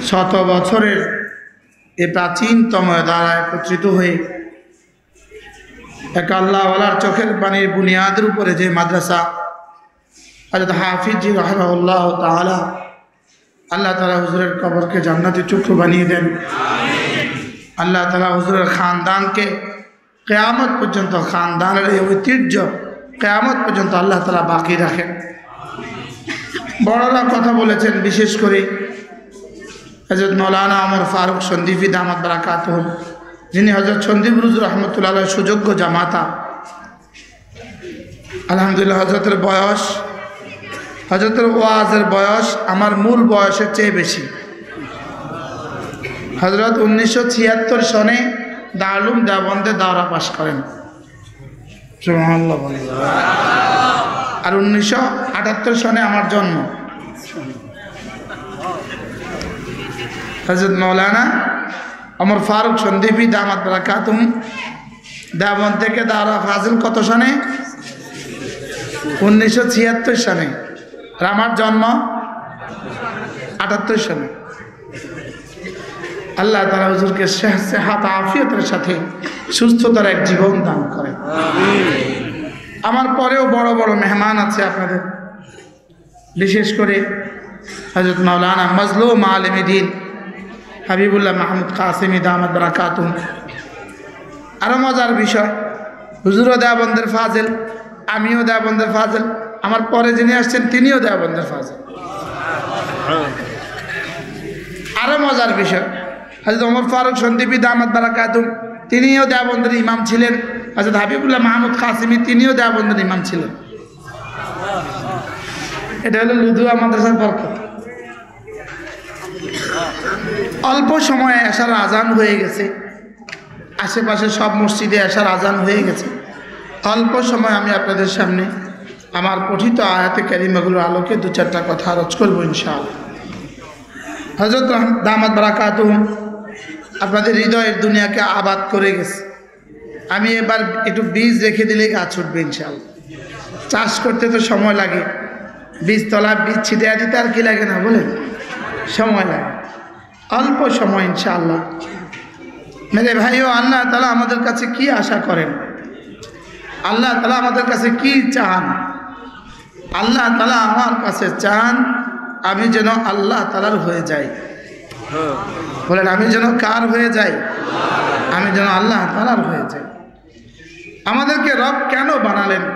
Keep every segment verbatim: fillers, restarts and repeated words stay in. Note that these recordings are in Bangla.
শত বছরের এই প্রাচীনতম দ্বারা একত্রিত হয়ে এক আল্লাহওয়ালার চোখের পানির বুনিয়াদের উপরে যে মাদ্রাসা হযরত হাফিজ জি রাহিমাহুল্লাহ তাআলা আল্লাহ তাআলা হুজুরের কবরকে জান্নাতি টুকরো বানিয়ে দেন। আল্লাহ তাআলা হুজুরের খানদানকে কিয়ামত পর্যন্ত, খানদানের এই ঐতিহ্য কিয়ামত পর্যন্ত আল্লাহ তাআলা বাকি রাখেন। বড়রা কথা বলেছেন, বিশেষ করে হযরত মাওলানা ওমর ফারুক সন্দীপী দামাত বারাকাতুহু, যিনি হযরত সন্দীপ হুজুর রহমতুল্লাহ আলাইহির সুযোগ্য জামাতা। আলহামদুলিল্লাহ, হযরতের বয়স, হযরতের ওয়াজের বয়স আমার মূল বয়সের চেয়ে বেশি। হযরত উনিশশো ছিয়াত্তর সনে দারুল দেওবন্দে দাওরা পাশ করেন, সুবহানাল্লাহ। আর উনিশশো আটাত্তর সনে আমার জন্ম। হযরত মাওলানা ওমর ফারুক সন্দীপী দামাত বারাকাতুহু দেওবন্দ থেকে দাওরা ফাজিল কত সনে? উনিশশো ছিয়াত্তর সনে। আর আমার জন্ম আটাত্তর সনে। আল্লাহ তাআলা হুজুরকে সেহাত আফিয়তের সাথে সুস্থতার এক জীবন দান করেন। আমার পরেও বড় বড় মেহমান আছে আপনাদের, বিশেষ করে হযরত মাওলানা মাজলুম আলেম দ্বীন হাবিবুল্লাহ মাহমুদ কাসেমি দামাত বারাকাতুহু। আরও মজার বিষয়, হুজুরও দেওবন্দের ফাজিল, আমিও দেওবন্দের ফাজিল, আমার পরে যিনি আসছেন তিনিও দেওবন্দের ফাজিল। আরও মজার বিষয়, হযরত ওমর ফারুক সন্দীপী দামাত বারাকাতুহু তিনিও দেওবন্দের ইমাম ছিলেন। হযরত হাবিবুল্লাহ মাহমুদ কাসেমি তিনিও দেওবন্দের ইমাম ছিলেন। এটা হলো লুধুয়া মাদ্রাসার বরকত। অল্প সময়ে এশার আজান হয়ে গেছে, আশেপাশে সব মসজিদে এশার আজান হয়ে গেছে। অল্প সময় আমি আপনাদের সামনে আমার পঠিত আয়াতে কারিমাগুলোর আলোকে দু চারটা কথা আরজ করবো ইনশাআল্লাহ। হযরত দামাত বারাকাতুহু আপনাদের হৃদয়ের দুনিয়াকে আবাদ করে গেছে। আমি এবার একটু বীজ রেখে দিলে গাছ উঠবে ইনশাআল্লাহ। চাষ করতে তো সময় লাগে, বীজতলা বীজ ছিটিয়ে দিতে আর কি লাগে না বলেন? সময় লাগে, অল্প সময় ইনশাআল্লাহ। মেরে ভাইও, আল্লাহ তাআলা আমাদের কাছে কি আশা করেন? আল্লাহ তাআলা আমাদের কাছে কি চান? আল্লাহ তাআলা আমার কাছে চান আমি যেন আল্লাহ তাআলার হয়ে যাই। বলেন, আমি যেন কার হয়ে যাই? আমি যেন আল্লাহ তাআলার হয়ে যাই। আমাদেরকে রব কেন বানালেন?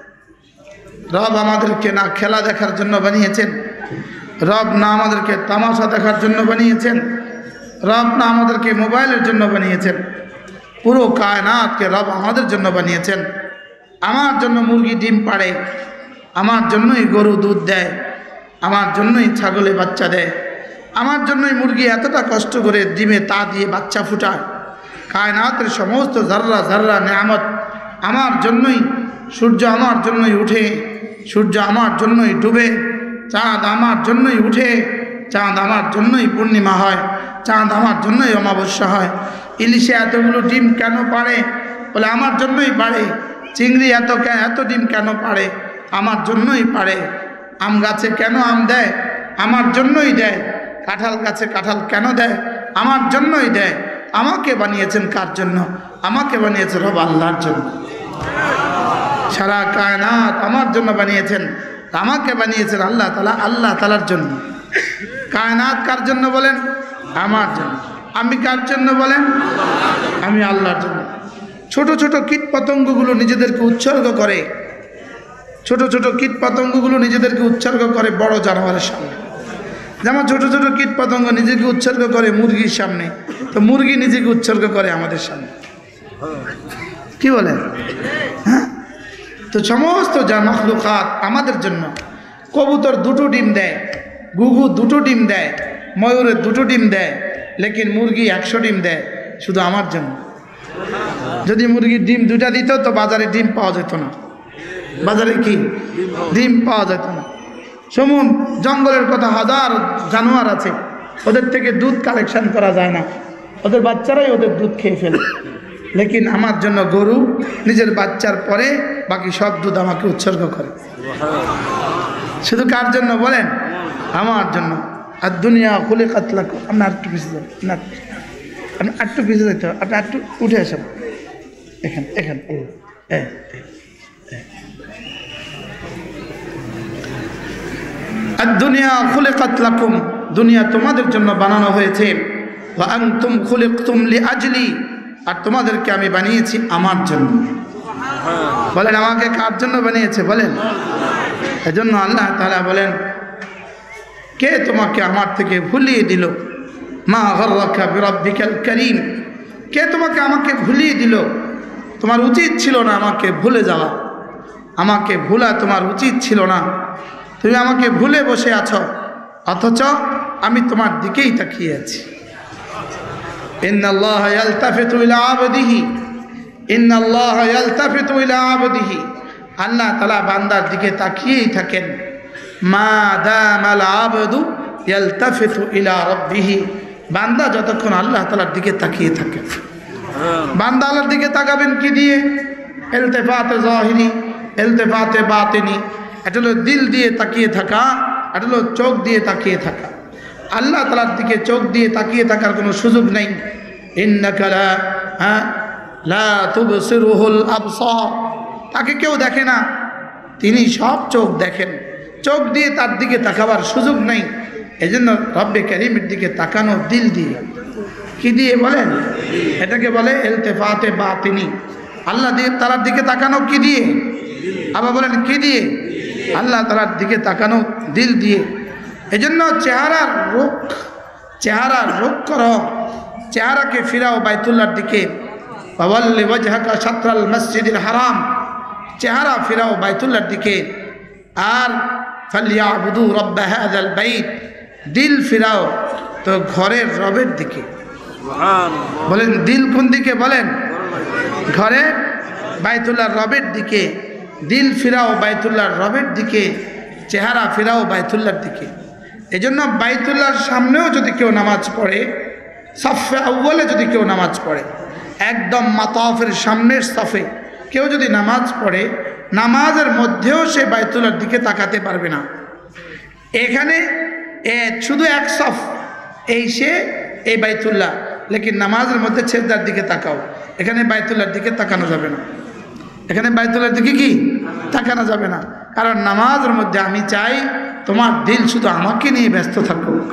রব আমাদেরকে না খেলা দেখার জন্য বানিয়েছেন, রব না আমাদেরকে তামাশা দেখার জন্য বানিয়েছেন, রব না আমাদেরকে মোবাইলের জন্য বানিয়েছেন। পুরো কায়নাতকে রব আমাদের জন্য বানিয়েছেন। আমার জন্য মুরগি ডিম পাড়ে, আমার জন্যই গরু দুধ দেয়, আমার জন্যই ছাগলে বাচ্চা দেয়, আমার জন্যই মুরগি এতটা কষ্ট করে ডিমে তা দিয়ে বাচ্চা ফুটায়। কায়নাতের সমস্ত জাররা জাররা নেয়ামত আমার জন্যই। সূর্য আমার জন্যই উঠে, সূর্য আমার জন্যই ডুবে, চাঁদ আমার জন্যই উঠে, চাঁদ আমার জন্যই পূর্ণিমা হয়, চাঁদ আমার জন্যই অমাবস্যা হয়। ইলিশে এতগুলো ডিম কেন পাড়ে? বলে আমার জন্যই পাড়ে। চিংড়ি এত এত ডিম কেন পাড়ে? আমার জন্যই পাড়ে। আম গাছে কেন আম দেয়? আমার জন্যই দেয়। কাঁঠাল গাছে কাঁঠাল কেন দেয়? আমার জন্যই দেয়। আমাকে বানিয়েছেন কার জন্য? আমাকে বানিয়েছেন রব আল্লাহর জন্য। সারা কায়নাত আমার জন্য বানিয়েছেন, আমাকে বানিয়েছেন আল্লাহ তাআলা, আল্লাহ তাআলার জন্য। কায়নাত কার জন্য বলেন? আমার জন্য। আমি কার জন্য বলেন? আমি আল্লাহর জন্য। ছোট ছোট কীট পতঙ্গগুলো নিজেদেরকে উৎসর্গ করে, ছোট ছোট কীট পতঙ্গগুলো নিজেদেরকে উৎসর্গ করে বড় জানোয়ারের সামনে। যেমন ছোট ছোট কীট পতঙ্গ নিজেকে উৎসর্গ করে মুরগির সামনে, তো মুরগি নিজেকে উৎসর্গ করে আমাদের সামনে। কি বলেন? হ্যাঁ, তো সমস্ত যা মখলুকাত আমাদের জন্য। কবুতর দুটো ডিম দেয়, ঘুঘু দুটো ডিম দেয়, ময়ূরের দুটো ডিম দেয়, লেকিন মুরগি একশো ডিম দেয় শুধু আমার জন্য। যদি মুরগির ডিম দুটা দিত তো বাজারে ডিম পাওয়া যেত না। বাজারে কি ডিম পাওয়া যেত না। শুনুন, জঙ্গলের কথা, হাজার জানোয়ার আছে, ওদের থেকে দুধ কালেকশন করা যায় না, ওদের বাচ্চারাই ওদের দুধ খেয়ে ফেলে। লেকিন আমার জন্য গরু নিজের বাচ্চার পরে বাকি সব দুধ আমাকে উৎসর্গ করে। শুধু কার জন্য বলেন? আমার জন্য। আর দুনিয়া খুলিকাত লাকুম। আপনি আরেকটু পিছিয়ে যান, না আপনি আরেকটু পিছিয়ে যেতে হবে, আপনি আরেকটু উঠে আসেন এখানে এখানে আর দুনিয়া খুলিকাত লাকুম, দুনিয়া তোমাদের জন্য বানানো হয়েছে। ওয়া আনতুম খুলিকতুম লিআজলি, আর তোমাদেরকে আমি বানিয়েছি আমার জন্য। বলেন আমাকে কার জন্য বানিয়েছে বলেন? এজন্য আল্লাহ তাআলা বলেন, কে তোমাকে আমার থেকে ভুলিয়ে দিল? মা গররাকা বিরাব্বিকাল কারীম, কে তোমাকে আমাকে ভুলিয়ে দিল? তোমার উচিত ছিল না আমাকে ভুলে যাওয়া, আমাকে ভুলা তোমার উচিত ছিল না। তুমি আমাকে ভুলে বসে আছো, অথচ আমি তোমার দিকেই তাকিয়ে আছি। ইন্নাল্লাহা ইয়ালতাফিতু ইলা আবদিহি, ইন্নাল্লাহা ইয়ালতাফিতু ইলা আবদিহি, আল্লাহ তাআলা বান্দার দিকে তাকিয়েই থাকেন। মা দামাল আবদু ইয়ালতাফিতু ইলা রাব্বিহি, বান্দা যতক্ষণ আল্লাহ তাআলার দিকে তাকিয়ে থাকে। বান্দা আল্লাহর দিকে তাকাবেন কি দিয়ে? ইলতিফাতে যাহিরি, ইলতিফাতে বাতিনি। এটা হলো দিল দিয়ে তাকিয়ে থাকা, এটা হলো চোখ দিয়ে তাকিয়ে থাকা। আল্লাহ তাআলার দিকে চোখ দিয়ে তাকিয়ে থাকার কোনো সুযোগ নেই। ইন্নাকা লা হ্যাঁ লা তুবসিরুহুল আবসার, তাকে কেউ দেখে না, তিনি সব চোখ দেখেন। চোখ দিয়ে তার দিকে তাকাবার সুযোগ নেই। এই জন্য রব্বে কারীমের দিকে তাকানো দিল দিয়ে, কি দিয়ে বলেন? এটাকে বলে ইলতিফাতে বাতিনি। আল্লাহ দিয়ে তাআলার দিকে তাকানো কি দিয়ে? আবার বলেন কি দিয়ে? আল্লাহ তাআলার দিকে তাকানো দিল দিয়ে। এই জন্য চেহারার রোগ, চেহারার রোগ করো, চেহারাকে ফিরাও বাইতুল্লাহর দিকে। ওয়াল্লি ওয়াজহাকা শাতরাল মসজিদিল হারাম, চেহারা ফিরাও বাইতুল্লাহর দিকে। আর ফালিয়াবুদু রব্ব হাযাল বাইত, দিল ফিরাও তো ঘরের রবের দিকে। বলেন দিল কোন দিকে বলেন? ঘরে বাইতুল্লাহর রবের দিকে। দিল ফিরাও বাইতুল্লাহর রবের দিকে, চেহারা ফিরাও বাইতুল্লাহর দিকে। এই জন্য বাইতুল্লাহর সামনেও যদি কেউ নামাজ পড়ে, সফে আউ্বালে যদি কেউ নামাজ পড়ে, একদম মাতাফের সামনের সফে কেউ যদি নামাজ পড়ে, নামাজের মধ্যেও সে বাইতুল্লাহর দিকে তাকাতে পারবে না। এখানে শুধু এক সফ, এই সে এই বাইতুল্লাহ, লেকিন নামাজের মধ্যে ছেজদার দিকে তাকাও, এখানে বাইতুল্লাহর দিকে তাকানো যাবে না। এখানে বাইতুল্লাহর দিকে কি তাকানো যাবে না, কারণ নামাজের মধ্যে আমি চাই তোমার দিল শুধু আমাকে নিয়ে ব্যস্ত থাকুক।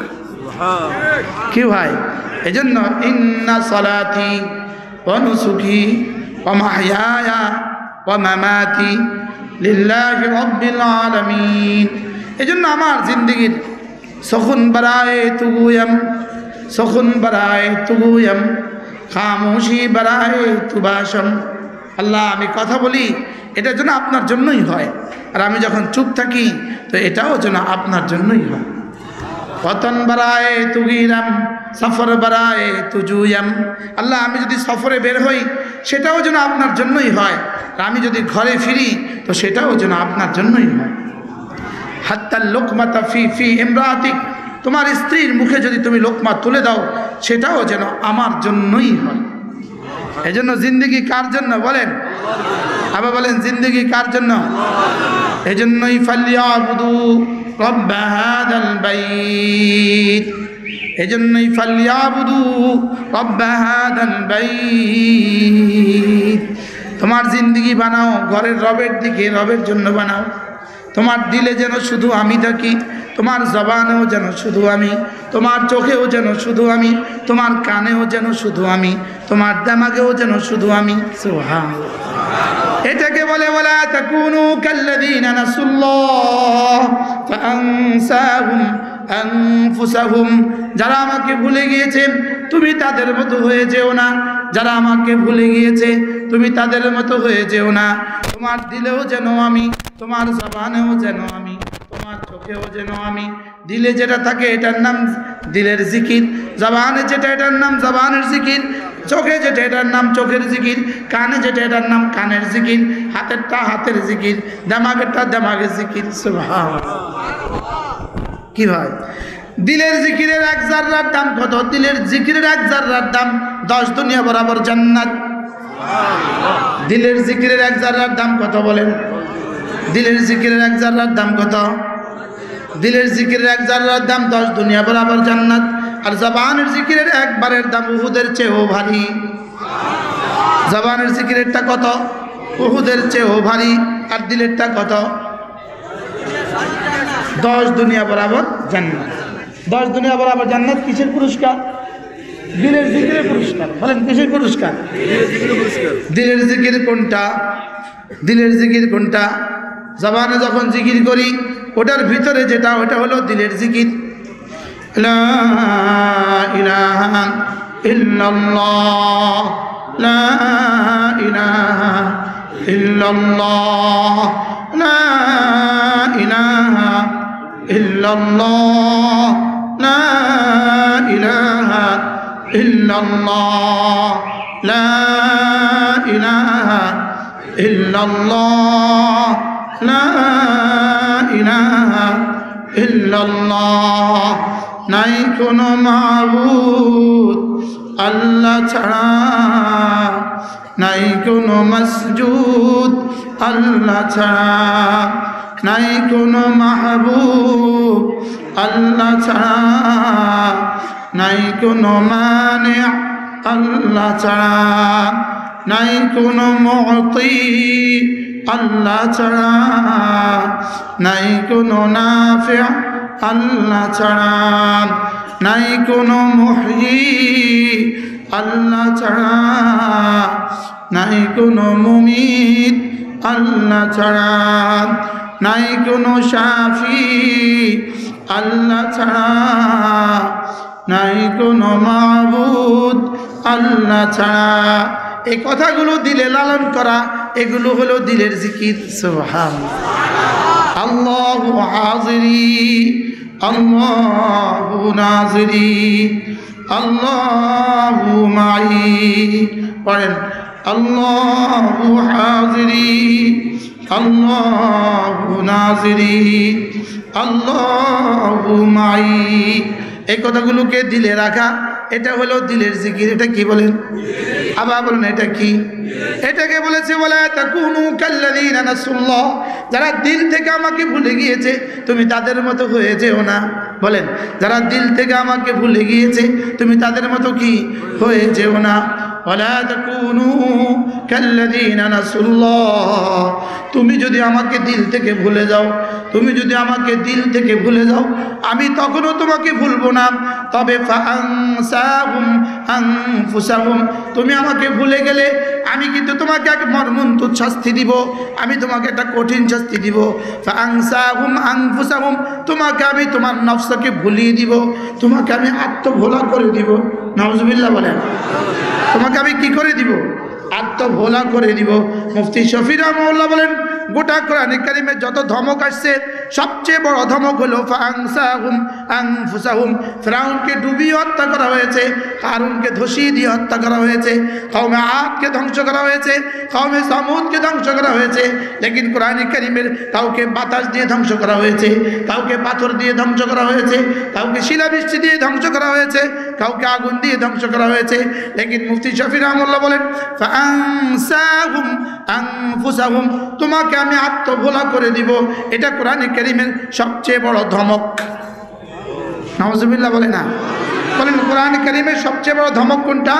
কি ভাই? এই জন্য ইন্না সালাতি ওয়া নুসুকি ওয়া মাহইয়ায়া ওয়া মামাতি লিল্লাহি রাব্বিল আলামিন। এই জন্য আমার জিন্দগির সখন বারায়ে তুগুয়াম, সখন বারায়ে তুগুয়াম, খামোশি বারায়ে তুবাসম। আল্লাহ আমি কথা বলি এটার জন্য আপনার জন্যই হয়, আর আমি যখন চুপ থাকি তো এটাও যেন আপনার জন্যই হয়। ওয়াতন বারায়ে তুগিরাম, সফর বারায়ে তুজুয়াম। আল্লাহ আমি যদি সফরে বের হই সেটাও যেন আপনার জন্যই হয়, আর আমি যদি ঘরে ফিরি তো সেটাও যেন আপনার জন্যই হয়। হাত্তাল লোকমাতা ফি ফি ইমরাতিক, তোমার স্ত্রীর মুখে যদি তুমি লোকমা তুলে দাও সেটাও যেন আমার জন্যই হয়। এই জন্য জিন্দগি কার জন্য বলেন? আবার বলেন জিন্দগি কার জন্য? এই জন্যই ফালিয়াবুদু রব্ব হাযাল বাইত, এই জন্যই ফালিয়াবুদু রব্ব হাযাল বাইত। তোমার জিন্দগি বানাও ঘরের রবের দিকে, রবের জন্য বানাও। তোমার দিলে যেন শুধু আমি থাকি, তোমার জবানেও যেন শুধু আমি, তোমার চোখেও যেন শুধু আমি, তোমার কানেও যেন শুধু আমি, তোমার দিমাগেও যেন শুধু আমি। সুবহানাল্লাহ। এটাকে বলে ওয়ালা তাকুনু কাল্লাযীনা নাসুল্লাহ ফাআনসাহুম আনফুসাহুম, যারা আমাকে ভুলে গিয়েছে তুমি তাদের মতো হয়ে যেও না। যারা আমাকে ভুলে গিয়েছে তুমি তাদের মতো হয়ে যেও না। তোমার দিলেও যেন আমি, তোমার জবানেও যেন আমি, তোমার চোখেও যেন আমি। দিলে যেটা থাকে এটার নাম দিলের জিকির, জবানে যেটা এটার নাম জবানের জিকির, চোখে যেটা এটার নাম চোখের জিকির, কানে যেটা এটার নাম কানের জিকির, হাতেরটা হাতের জিকির, দিমাগেরটা দিমাগের জিকির। সুবহানাল্লাহ। কি ভাই? দিলের জিকিরের এক জাররার দাম কত? দিলের জিকিরের এক জাররার দাম দশ দুনিয়া বরাবর জান্নাত। দিলের জিকিরের এক জাররার দাম কত বলেন? দিলের জিকিরের এক জাররার দাম কত? দিলের জিকিরের এক জাররার দাম দশ দুনিয়া বরাবর জান্নাত, আর জবানের জিকিরের একবারের দাম উহুদের চেয়েও ভারী। জবানের জিকিরেরটা কত? উহুদের চেয়েও ভারী। আর দিলেরটা কত? দশ দুনিয়া বরাবর জান্নাত। দশ দুনিয়া বরাবর জান্নাত কিসের পুরস্কার? দিলের জিকিরের পুরস্কার। বলেন কিসের পুরস্কার? দিলের জিকির কোনটা? দিলের জিকির কোনটা? জবানে যখন জিকির করি ওটার ভিতরে যেটা, ওটা হলো দিলের জিকির। লা ইলাহা ইল্লাল্লাহ, লা ইলাহা ইল্লাল্লাহ, লা ইলাহা ইল্লাল্লাহ, লা ইলাহা ইল্লাল্লাহ, লা ইলাহা ইল্লাল্লাহ, লা ইলাহা ইল্লাল্লাহ। নাই কোনো মাবুদ আল্লাহ ছাড়া, নাই কোনো মসজুদ আল্লাহ ছাড়া, নাই কোনো মাহবুব আল্লাহ ছাড়া, নাই কোনো মানে আল্লাহ ছাড়া, নাই কোনো মুতি আল্লাহ ছাড়া, নাই কোনো নাফি আল্লাহ ছাড়া, নাই কোনো মুহয়ি আল্লাহ ছাড়া, নাই কোনো মুমিত আল্লাহ ছাড়া, নাই কোনো শাফি আল্লাহ ছাড়া, নাই কোনো মাবুদ আল্লাহ ছাড়া। এই কথাগুলো দিলে লালন করা, এগুলো হলো দিলের জিকির। সুবহানাল্লাহ। আল্লাহু হাজিরি, আল্লাহু নাজিরি, আল্লাহু মাই। পড়েন আল্লাহু হাজিরি, আল্লাহু নাজিরি, আল্লাহু মাই। এই কথাগুলোকে দিলে রাখা, এটা হলো দিলের জিকির। এটা কি বলেন? আবার বলেন এটা কি? এটাকে বলেছে ওয়ালা তাকুনু কাল্লাযীনা নাসুল্লাহ, যারা দিল থেকে আমাকে ভুলে গিয়েছে তুমি তাদের মতো হয়ে যেও না। বলেন যারা দিল থেকে আমাকে ভুলে গিয়েছে তুমি তাদের মতো কি হয়ে যেও না। ওয়ালা তাকুনু কাল্লাযীনা নাসুল্লাহ, তুমি যদি আমাকে দিল থেকে ভুলে যাও, তুমি যদি আমাকে দিল থেকে ভুলে যাও আমি তখনও তোমাকে ভুলবো না। তবে ফাআনসাহুম আনফুসাহুম, তুমি আমাকে ভুলে গেলে আমি কিন্তু তোমাকে এক মর্মন্তুদ শাস্তি দিব, আমি তোমাকে একটা কঠিন শাস্তি দিব। ফাআনসাহুম আনফুসাহুম, তোমাকে আমি তোমার নফসকে ভুলিয়ে দিব, তোমাকে আমি আত্মভোলা করে দিব। নাউজুবিল্লাহ বলেন। তোমাকে আমি কি করে দিব? আত্মভোলা করে দিব। মুফতি শফি রাহমাহুল্লাহ বলেন গোটা কোরআনে কারিমে যত ধমক আসছে সবচেয়ে বড় ধমক হলো ফাআনসাহুম আনফুসাহুম। ফিরআউনকে ডুবিয়ে হত্যা করা হয়েছে, কারুনকে ধসিয়ে দিয়ে হত্যা করা হয়েছে, কওমে আদকে ধ্বংস করা হয়েছে, কওমে সামুদকে ধ্বংস করা হয়েছে। লেকিন কোরআনে কারিমের কাউকে বাতাস দিয়ে ধ্বংস করা হয়েছে, কাউকে পাথর দিয়ে ধ্বংস করা হয়েছে, কাউকে শিলাবৃষ্টি দিয়ে ধ্বংস করা হয়েছে, কাউকে আগুন দিয়ে ধ্বংস করা হয়েছে। লেকিন মুফতি শফি রাহমাহুল্লাহ বলেন ফাআনসাহুম আনফুসাহুম, তোমাকে আমি আত্মভোলা করে দিব। এটা কোরআনে কারীমের সবচেয়ে বড় ধমক। নাউজুবিল্লাহ বলে না? বলেন কোরআনে কারীমের সবচেয়ে বড় ধমক কোনটা?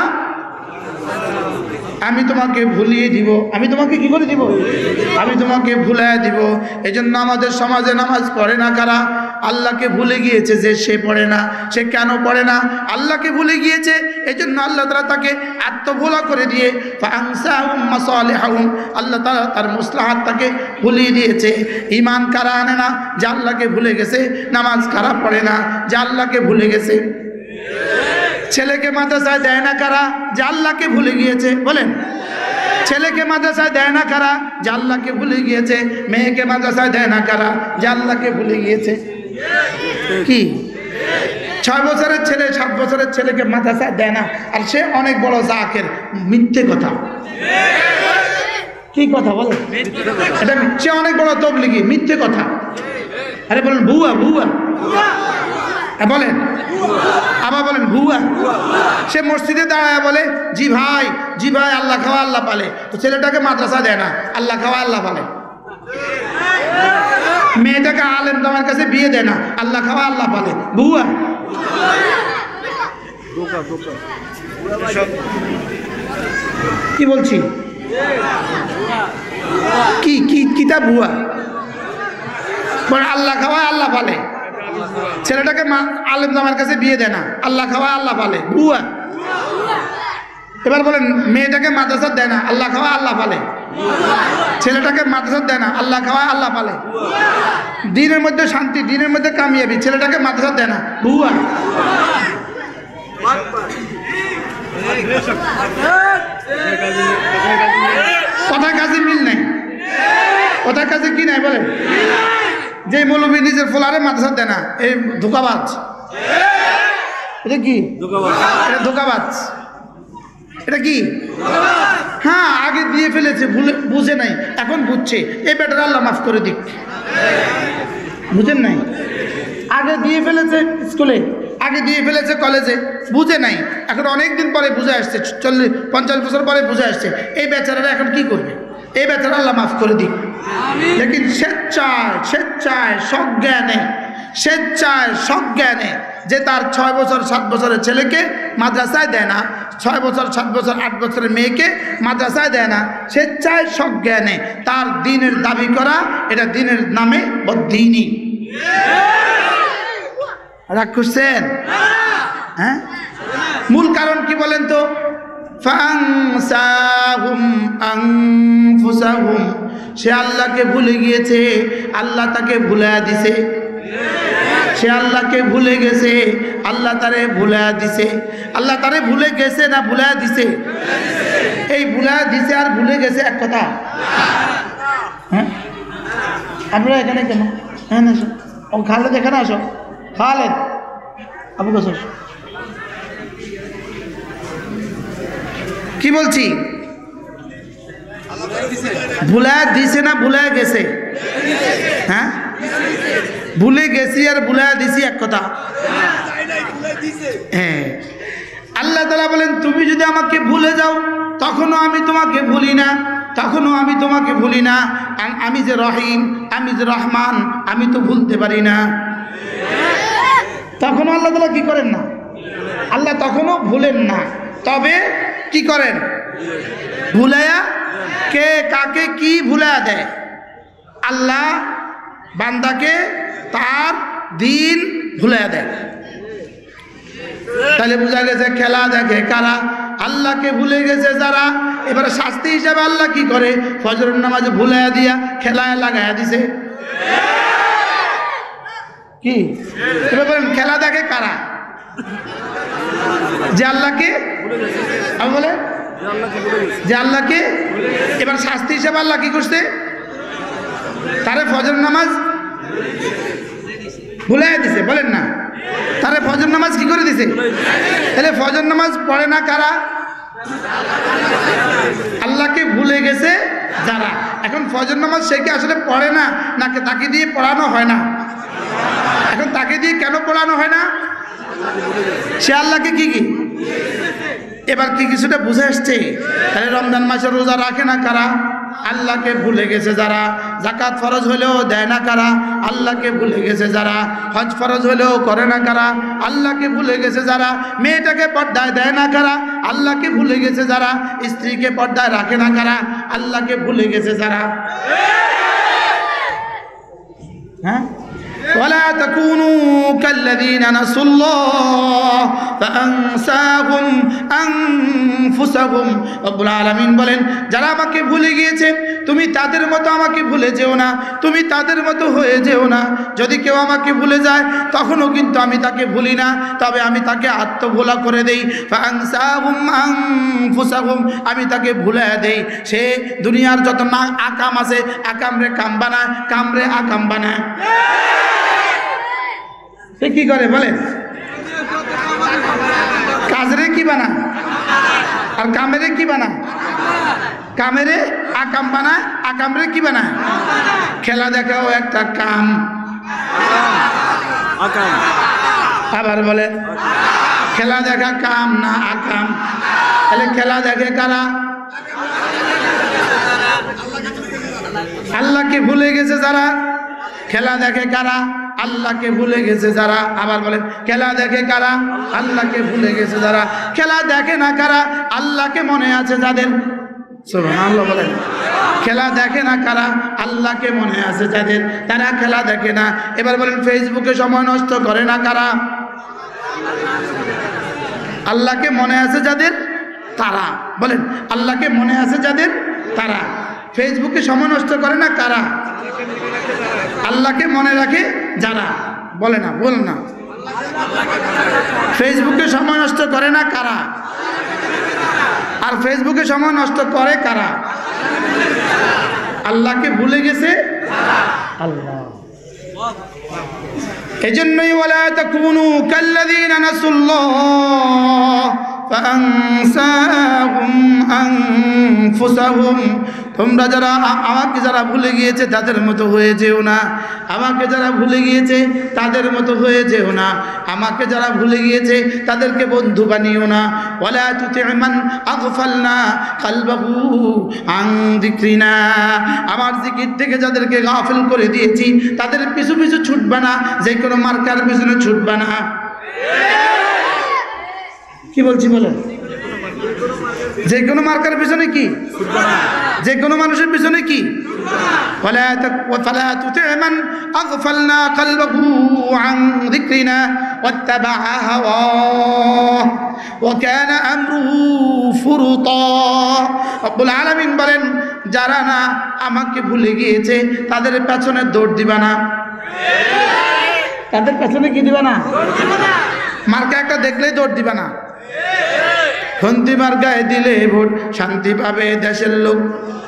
আমি তোমাকে ভুলিয়ে দিব। আমি তোমাকে কি করে দিব? আমি তোমাকে ভুলিয়ে দিব। এজন্য আমাদের সমাজে নামাজ পড়ে না কারা? আল্লাহকে ভুলে গিয়েছে যে সে পড়ে না। সে কেন পড়ে না? আল্লাহকে ভুলে গিয়েছে, এজন্য আল্লাহ তাআলা তাকে আত্মভোলা করে দিয়ে ফাআনসাহুম মাসালিহাহুম, আল্লাহ তাআলা তার মাসলাহাত তাকে ভুলিয়ে দিয়েছে। ঈমান কারা আনে না? যে আল্লাহকে ভুলে গেছে। নামাজ কারা পড়ে না? যে আল্লাহকে ভুলে গেছে। ছেলেকে মাদ্রাসায় দেয় না কারা? যে আল্লাহকে ভুলে গিয়েছে। বলেন ছেলেকে মাদ্রাসায় দেয় না কারা? যে আল্লাহকে ভুলে গিয়েছে। মেয়েকে মাদ্রাসায় দেয় না কারা? যে আল্লাহকে ভুলে গিয়েছে। কি ছয় বছরের ছেলে সাত বছরের ছেলেকে মাদ্রাসায় দেয় না, আর সে অনেক বড় জাকের। মিথ্যে কথা। কি কথা বলে? এটা সে অনেক বড় তবলিগি। মিথ্যে কথা। আরে বলেন ভুয়া ভুয়া বলেন, আবার বলেন ভুয়া। সে মসজিদে দাঁড়ায় বলে জি ভাই জি ভাই আল্লাহ খাওয়া আল্লাহ পালে, তো ছেলেটাকে মাদ্রাসা দেয় না, আল্লাহ খাওয়া আল্লাহ পালে। মেয়েটাকে আলেম তোমার কাছে বিয়ে দেয় না, আল্লাহ খাওয়া আল্লাহ পালে, বুয়া কি বলছি, কি কি কিতা বুয়া বলে আল্লাহ খাওয়া আল্লাহ পালে, ছেলেটাকে আলেম তোমার কাছে বিয়ে দেয় না, আল্লাহ খাওয়া আল্লাহ পালে, বুয়া। এবার বলেন মেয়েটাকে মাদ্রাসা দেয় না, আল্লাহ খাওয়া আল্লাহ পালে, ছেলেটাকে মাদ্রাসা দেয় না, আল্লাহ খাওয়া আল্লাহ পালে, দিনের মধ্যে শান্তি, দিনের মধ্যে কামিয়াবি, ছেলেটাকে মাদ্রাসা দেয় না, বুয়া। কথার কাজে মিল নাই, কথার কাজে কি নাই বলেন, যে মৌলবী নিজের ফোলারে মাদ্রাসা দেয় না, এই ধোকাবাজ, এটা কি এটা ধোকাবাজ, এটা কি হ্যাঁ আগে দিয়ে ফেলেছে, ভুলে বুঝে নাই, এখন বুঝছে, এই বেটার আল্লাহ মাফ করে দিক, বুঝেন নাই, আগে দিয়ে ফেলেছে স্কুলে, আগে দিয়ে ফেলেছে কলেজে, বুঝে নাই, এখন অনেক দিন পরে বুঝে আসছে, চল্লিশ পঞ্চাশ বছর পরে বুঝে আসছে, এই বেচারারা এখন কি করবে, এই বেচারা আল্লাহ মাফ করে দিক। লেকিন স্বেচ্ছায় স্বেচ্ছায় সজ্ঞানে স্বেচ্ছায় সজ্ঞানে যে তার ছয় বছর সাত বছরের ছেলেকে মাদ্রাসায় দেয় না, ছয় বছর সাত বছর আট বছরের মেয়েকে মাদ্রাসায় দেয় না, স্বেচ্ছায় সজ্ঞানে তার দিনের দাবি করা, এটা দিনের নামে বদ্দিনী। রাগ করছেন? হ্যাঁ, মূল কারণ কি বলেন তো? ফাংসাহুম আনফুসাহুম, সে আল্লাহকে ভুলে গিয়েছে, আল্লাহ তাকে ভুলা দিছে, সে আল্লাহকে ভুলে গেছে, আল্লাহ তারে ভুলা দিছে, আল্লাহ তারে ভুলে গেছে না ভুলা দিছে? এই ভুলা দিছে আর ভুলে গেছে এক কথা। হ্যাঁ, আপনারা এখানে কেন? হ্যাঁ আসো, ও খালেদ এখানে আসো, খালেদ আবু কাছে কি বলছি, ভুলা দিছে না ভুলা গেছে? হ্যাঁ, ভুলে গেছি আর ভুলা দিছি এক কথা। হ্যাঁ, আল্লাহ তাআলা বলেন তুমি যদি আমাকে ভুলে যাও তখনও আমি তোমাকে ভুলি না, তখনও আমি তোমাকে ভুলি না, আমি যে রহিম, আমি যে রহমান, আমি তো ভুলতে পারি না। তখনও আল্লাহ তাআলা কি করেন না, আল্লাহ তখনও ভুলেন না, তবে কি করেন, ভুলাইয়া কে কাকে কি ভুলাইয়া দেয়? আল্লাহ বান্দাকে তার দিন ভুলাইয়া দেয়। তাহলে বোঝা গেছে খেলা দেখে কারা? আল্লাহকে ভুলে গেছে যারা। এবারে শাস্তি হিসাবে আল্লাহ কি করে? ফজরের নামাজে ভুলাইয়া দিয়া খেলায় লাগাইয়া দিছে। কি এবার বলেন খেলা দেখে কারা? যে আল্লাহকে আমি বলে যে আল্লাহকে, এবার শাস্তি হিসাবে আল্লাহ কি করছে? তারে ফজর নামাজ ভুলাই দিছে, বলেন না, তারে ফজর নামাজ কি করে দিছে? তাহলে ফজর নামাজ পড়ে না কারা? আল্লাহকে ভুলে গেছে যারা। এখন ফজর নামাজ সে কি আসলে পড়ে না, নাকি তাকে দিয়ে পড়ানো হয় না? এখন তাকে দিয়ে কেন পড়ানো হয় না? সে আল্লাহকে কি কি এবার কি কিছুটা বুঝে আসছে? তাহলে রমজান মাসে রোজা রাখে না কারা? আল্লাহকে ভুলে গেছে যারা। যাকাত ফরজ হলেও দেয় না কারা? আল্লাহকে ভুলে গেছে যারা। হজ ফরজ হলেও করে না কারা? আল্লাহকে ভুলে গেছে যারা। মেয়েটাকে পর্দায় দেয় না কারা? আল্লাহকে ভুলে গেছে যারা। স্ত্রীকে পর্দায় রাখে না কারা? আল্লাহকে ভুলে গেছে যারা। হ্যাঁ, ولا تكونوا كالذين نسوا الله فأنساهم أنفسهم। রব্বুল আলামিন বলেন যারা আমাকে ভুলে গিয়েছে তুমি তাদের মতো আমাকে ভুলে যেও না, তুমি তাদের মতো হয়ে যেও না। যদি কেউ আমাকে ভুলে যায় তখনও কিন্তু আমি তাকে ভুলি না, তবে আমি তাকে আত্মভোলা করে দেই। ফাআনসাহুম আনফুসাহুম, আমি তাকে ভুলে দেই। সে দুনিয়ার যত না আকাম আছে আকামরে কাম বানায়, কামরে আকাম বানায়। সে কি করে বলেন? কাজরে কি বানায় আর কামেরে কি বানায়? কামেরে আকাম বানায়, আকামরে কি বানায়? খেলা দেখাও একটা কাম। আবার বলেন খেলা দেখা কাম না আকাম? তাহলে খেলা দেখে কারা? আল্লাহকে ভুলে গেছে যারা। খেলা দেখে কারা? আল্লাহকে ভুলে গেছে যারা। আবার বলেন, খেলা দেখে কারা? আল্লাহকে ভুলে গেছে যারা। খেলা দেখে না কারা? আল্লাহকে মনে আছে যাদের। সুবহানাল্লাহ বলেন। খেলা দেখে না কারা? আল্লাহকে মনে আছে যাদের, তারা খেলা দেখে না। এবার বলেন, ফেসবুকে সময় নষ্ট করে না কারা? আল্লাহকে মনে আছে যাদের, তারা। বলেন, আল্লাহকে মনে আছে যাদের, তারা। ফেসবুকে সময় নষ্ট করে না কারা? আল্লাহকে মনে রাখে যারা। বলে না, বল না। ফেসবুকে সময় নষ্ট করে না কারা? আর ফেসবুকে সময় নষ্ট করে কারা? আল্লাহকে ভুলে গেছে আল্লাহ। এজন্যই ওয়ালা তাকুনু কাল্লাযীনা নাসুল্লাহ ফাআনসাহুম আনফুসাহুম। তোমরা যারা আমাকে যারা ভুলে গিয়েছে তাদের মতো হয়ে যেও না। আমাকে যারা ভুলে গিয়েছে তাদের মতো হয়ে যেও না। আমাকে যারা ভুলে গিয়েছে তাদেরকে বন্ধু বানিও না। ওয়ালা তুতি মান আগফালনা কলবাহু আন যিকরিনা। আমার জিকির থেকে যাদেরকে গাফিল করে দিয়েছি তাদের পিছু পিছু ছুটবা না, যে কোনো মার্কার পিছনে ছুটবা না। কি বলছি বলেন? যে কোনো মার্কার পিছনে কি? যে কোনো মানুষের পিছনে কি? ফালা তুতি মান আগফালনা কলবাহু আন যিকরিনা ওয়াত্তাবা হাওয়া ওয়া কানা আমরুহু ফুরুতা। রব্বুল আলামিন বলেন, যারা না আমাকে ভুলে গিয়েছে তাদের পেছনে দৌড় দিবা না। তাদের পেছনে কি দিবা না? মার্কা একটা দেখলেই দৌড় দিবা না। খন্তি মার্কায় দিলে ভোট শান্তি পাবে দেশের লোক।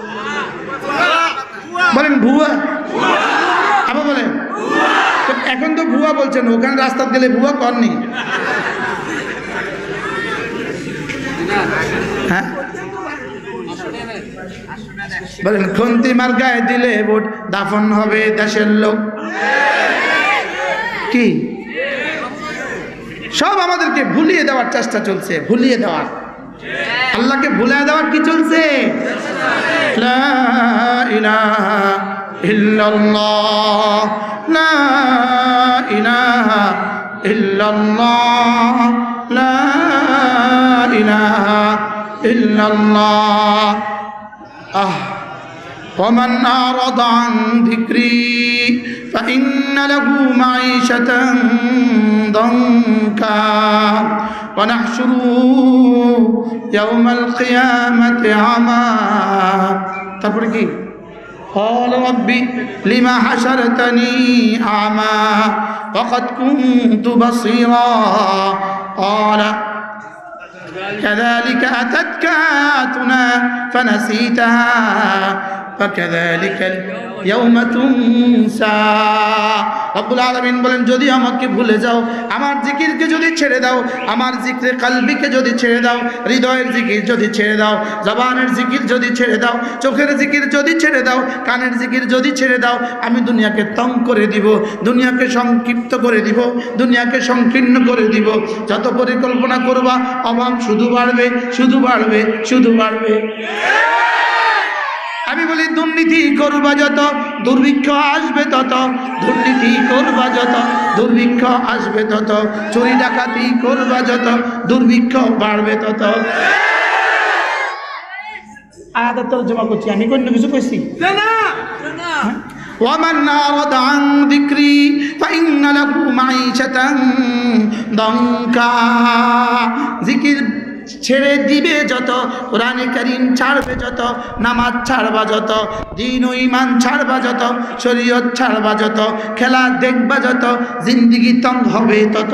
বলেন ভুয়া। আবার বলেন, এখন তো ভুয়া বলছেন, ওখানে রাস্তা গেলে ভুয়া করনি। হ্যাঁ বলেন, খন্তি মার্কায় দিলে ভোট দাফন হবে দেশের লোক। কি সব আমাদেরকে ভুলিয়ে দেওয়ার চেষ্টা চলছে, ভুলিয়ে দেওয়ার। আল্লাহকে ভুলিয়ে দেওয়ার কি চলছে? লা ইলাহা ইল্লাল্লাহ, লা ইলাহা ইল্লাল্লাহ, লা ইলাহা ইল্লাল্লাহ। আহ ومن أعرض عن ذكري فإن له معيشة ضنكا ونحشره يوم القيامة أعمى. তারপরে কি? قال رب لما حشرتني أعمى وقد كنت بصيرا قال كذلك أتتك آياتنا فنسيتها فكذلك اليوم تنسى. রব্বুল আলামিন বলেন, যদি আমাকে ভুলে যাও, আমার জিকিরকে যদি ছেড়ে দাও, আমার জিকরে কলবিকে যদি ছেড়ে দাও, হৃদয়ের জিকির যদি ছেড়ে দাও, জবানের জিকির যদি ছেড়ে দাও, চোখের জিকির যদি ছেড়ে দাও, কানের জিকির যদি ছেড়ে দাও, আমি দুনিয়াকে তং করে দিব, দুনিয়াকে সংক্ষিপ্ত করে দিব, দুনিয়াকে সংকীর্ণ করে দিব। যত পরিকল্পনা করবা অভাব শুধু বাড়বে, শুধু বাড়বে, শুধু বাড়বে। আমি বলি, দুর্নীতি করবা যত দুর্ভিক্ষ আসবে তত, দুর্নীতি করবা যত দুর্ভিক্ষ আসবে তত, চুরি ডাকাতি করবা যত দুর্ভিক্ষ বাড়বে তত। আয়াতের তরজমা করছি আমি, কোন কিছু কইছি না। ومن أعرض عن ذكري فإن له معيشة ضنكا। জিকির ছেড়ে দিবে যত, কোরআনে কারীম ছাড়বে যত, নামাজ ছাড়বা যত, দ্বীন ও ঈমান ছাড়বা যত, শরীয়ত ছাড়বা যত, খেলা দেখবা যত, জিন্দেগি তং হবে তত।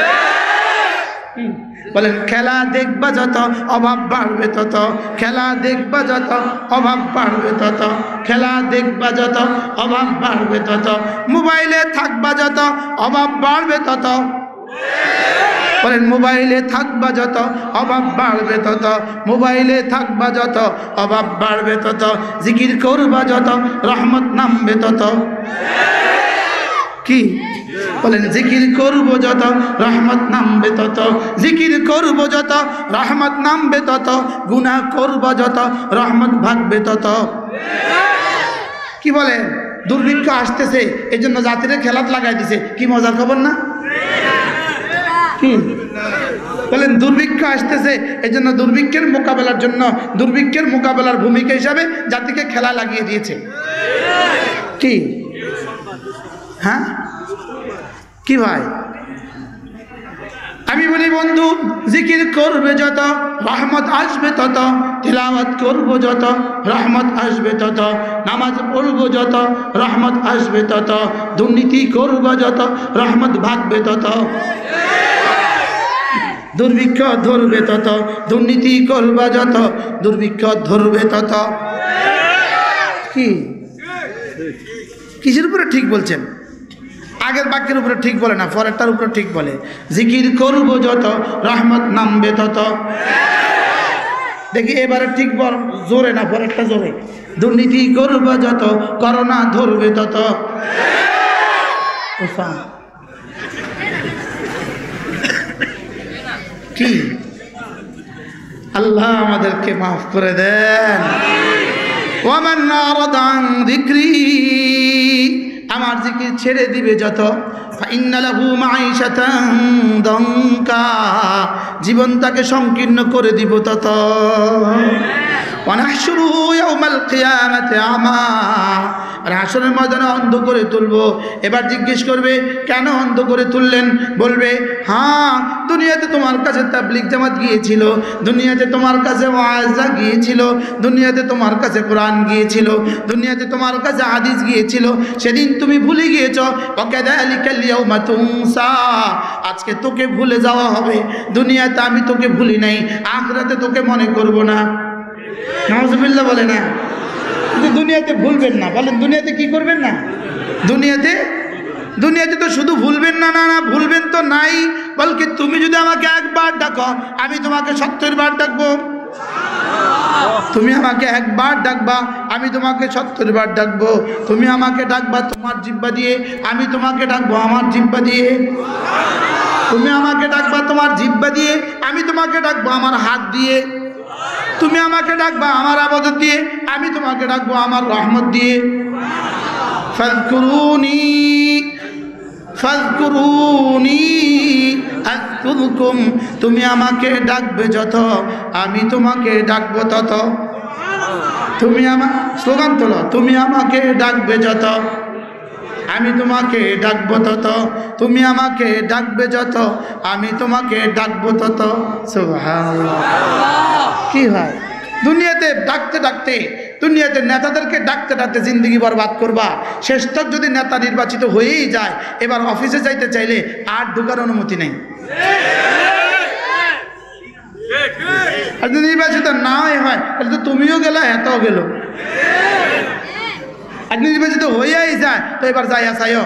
বলেন, খেলা দেখবা যত অভাব বাড়বে তত, খেলা দেখবা যত অভাব বাড়বে তত, খেলা দেখবা যত অভাব বাড়বে তত, মোবাইলে থাকবা যত অভাব বাড়বে তত। বলেন, মোবাইলে থাকবা যত অভাব বাড়বে তত, মোবাইলে থাকবা যত অভাব বাড়বে তত, জিকির করবা যত রহমত নামবে তত। কি বলেন? জিকির করবো যত রহমত নামবে তত, জিকির করবো যত রহমত নামবে তত, গুনাহ করবো যত রহমত ভাগবে তত। কি বলেন? দুর্ভিক্ষ আসতেছে এই জন্য জাতিরে খেলাত লাগাই দিছে, কি মজার খবর না? কি বলেন? দুর্ভিক্ষ আসতেছে এই জন্য দুর্ভিক্ষের মোকাবেলার জন্য দুর্ভিক্ষের মোকাবেলার ভূমিকা হিসাবে জাতিকে খেলা লাগিয়ে দিয়েছে। কি হ্যাঁ কি ভাই? আমি বলি বন্ধু, জিকির করবে যত রহমত আসবে তত, তিলাওয়াত করবো যত রহমত আসবে তত, নামাজ পড়বো যত রহমত আসবে তত, দুর্নীতি করবো যত রহমত ভাগবে তত, দুর্ভিক্ষ ধরবে তত, দুর্নীতি করবা যত দুর্ভিক্ষ ধরবে তত। কি কিসের উপরে ঠিক বলছেন? আগের বাক্যের উপরে ঠিক বলে না, পরেরটার উপরে ঠিক বলে। জিকির করবো যত রহমত নামবে তত। দেখি এবারে ঠিক বল, জোরে না পরেরটা জোরে। দুর্নীতি করবো যত করোনা ধরবে তত। কি আল্লাহ আমাদেরকে মাফ করে দেন। ওয়ামান আরাদা আন যিকরি, আমার জিকির ছেড়ে দিবে যত, ফাইন্না লাহু মাঈশাতান দানকা, জীবন তাকে সংকীর্ণ করে দিব তত। ওয়ানাহশুরুহু ইয়াওমাল কিয়ামাতি আমা, আর হাসরের ময়দানে অন্ধ করে তুলবো। এবার জিজ্ঞেস করবে কেন অন্ধ করে তুললেন? বলবে হ্যাঁ, দুনিয়াতে তোমার কাছে তাবলীগ জামাত গিয়েছিল, দুনিয়াতে তোমার কাছে ওয়াজ গিয়েছিল, দুনিয়াতে তোমার কাছে কোরআন গিয়েছিল, দুনিয়াতে তোমার কাছে হাদিস গিয়েছিল, সেদিন তুমি ভুলে গিয়েছো। ওয়াকাযালিকাল ইয়াওমা তুনসা, আজকে তোকে ভুলে যাওয়া হবে। দুনিয়াতে আমি তোকে ভুলি নাই, আখিরাতে তোকে মনে করব না। নাউজুবিল্লাহ বলে না? কিন্তু দুনিয়াতে ভুলবেন না। বলেন দুনিয়াতে কি করবেন না? দুনিয়াতে দুনিয়াতে তো শুধু ভুলবেন না, না না ভুলবেন তো নাই, বলকে তুমি যদি আমাকে একবার ডাকো আমি তোমাকে সত্তর বার ডাকবো। তুমি আমাকে একবার ডাকবা আমি তোমাকে সত্তর বার ডাকবো। তুমি আমাকে ডাকবা তোমার জিহ্বা দিয়ে, আমি তোমাকে ডাকবো আমার জিহ্বা দিয়ে। তুমি আমাকে ডাকবা তোমার জিহ্বা দিয়ে, আমি তোমাকে ডাকবো আমার হাত দিয়ে। তুমি আমাকে ডাকবা আমার ইবাদত দিয়ে, আমি তোমাকে ডাকবো আমার রহমত দিয়ে। ফাযকুরুনি ফাযকুরুনি আযকুরকুম, তুমি আমাকে ডাকবে যত আমি তোমাকে ডাকবো তত। তুমি আমার স্লোগান তোলো, তুমি আমাকে ডাকবে যত আমি তোমাকে ডাকবো তত, তুমি আমাকে ডাকবে যত আমি তোমাকে ডাকবো তত। সুবহানাল্লাহ। কি হয়? দুনিয়াতে ডাকতে ডাকতে, দুনিয়াতে নেতাদেরকে ডাকতে ডাকতে জিন্দগি বরবাদ করবা। শেষ তক যদি নেতা নির্বাচিত হয়েই যায়, এবার অফিসে যাইতে চাইলে আর ঢোকার অনুমতি নেই। আর যদি নির্বাচিত না হয় তাহলে তো তুমিও গেলা, এতও গেল। আর নির্বাচিত হইয়াই যায় তো এবার যাইয়া চাইও।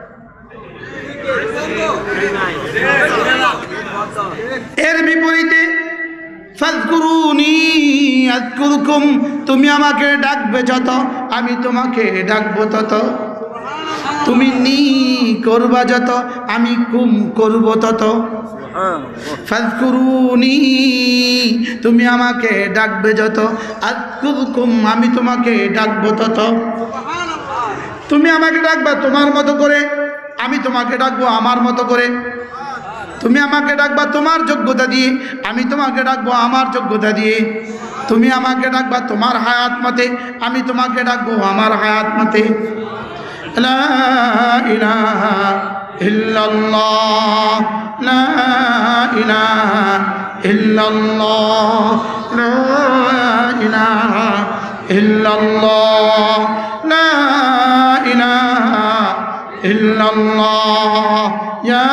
এর বিপরীতে ফাযকুরুনি আযকুরকুম, তুমি আমাকে ডাকবে যত আমি তোমাকে ডাকবো তত। তুমি নি করবা যত আমি কুম করব তত। ফাযকুরুনি, তুমি আমাকে ডাকবে যত, আযকুরকুম, আমি তোমাকে ডাকবো তত। তুমি আমাকে ডাকবা তোমার মতো করে, আমি তোমাকে ডাকবো আমার মতো করে। তুমি আমাকে ডাকবা তোমার যোগ্যতা দিয়ে, আমি তোমাকে ডাকবো আমার যোগ্যতা দিয়ে। তুমি আমাকে ডাকবা তোমার হায়াত মতে, আমি তোমাকে ডাকবো আমার হায়াত মতে। লা ইলাহা ইল্লাল্লাহ, লা ইলাহা ইল্লাল্লাহ, লা ইলাহা ইল্লাল্লাহ, লা ইলাহা ইল্লাল্লাহ। ইয়া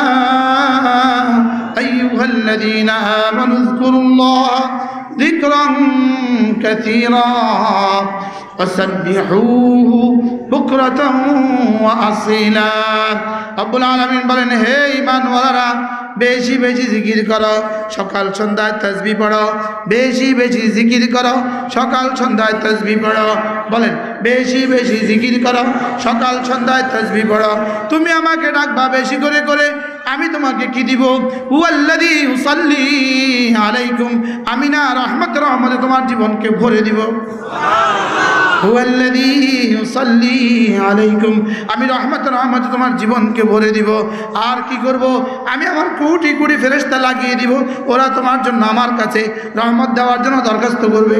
আইয়ুহাল্লাযীনা আমানু যকুরুল্লাহ যিকরান কাসীরা ওয়াসাব্বিহুহু বুকরাতান ওয়া আসীলা। রব্বুল আলামিন বলেন, হে ঈমানওয়ালারা, বেশি বেশি জিকির করো, সকাল সন্ধ্যায় তাসবিহ পড়ো। বেশি বেশি জিকির করো, সকাল সন্ধ্যায় তাসবিহ পড়ো। বলেন বেশি বেশি জিকির করো, সকাল সন্ধ্যায় তাসবিহ পড়ো। তুমি আমাকে ডাকবা বেশি করে করে, আমি তোমাকে কি দিব? হুয়াল্লাযী ইউসাল্লি আলাইকুম, আমি না রহমত রহমতে তোমার জীবনকে ভরে দিব। হুয়াল্লাযী ইউসাল্লি আলাইকুম, আমি রহমত রহমত তোমার জীবনকে ভরে দিব। আর কি করব, আমি আমার কোটি কোটি ফেরেশতা লাগিয়ে দিব, ওরা তোমার জন্য আমার কাছে রহমত দেওয়ার জন্য দরখাস্ত করবে।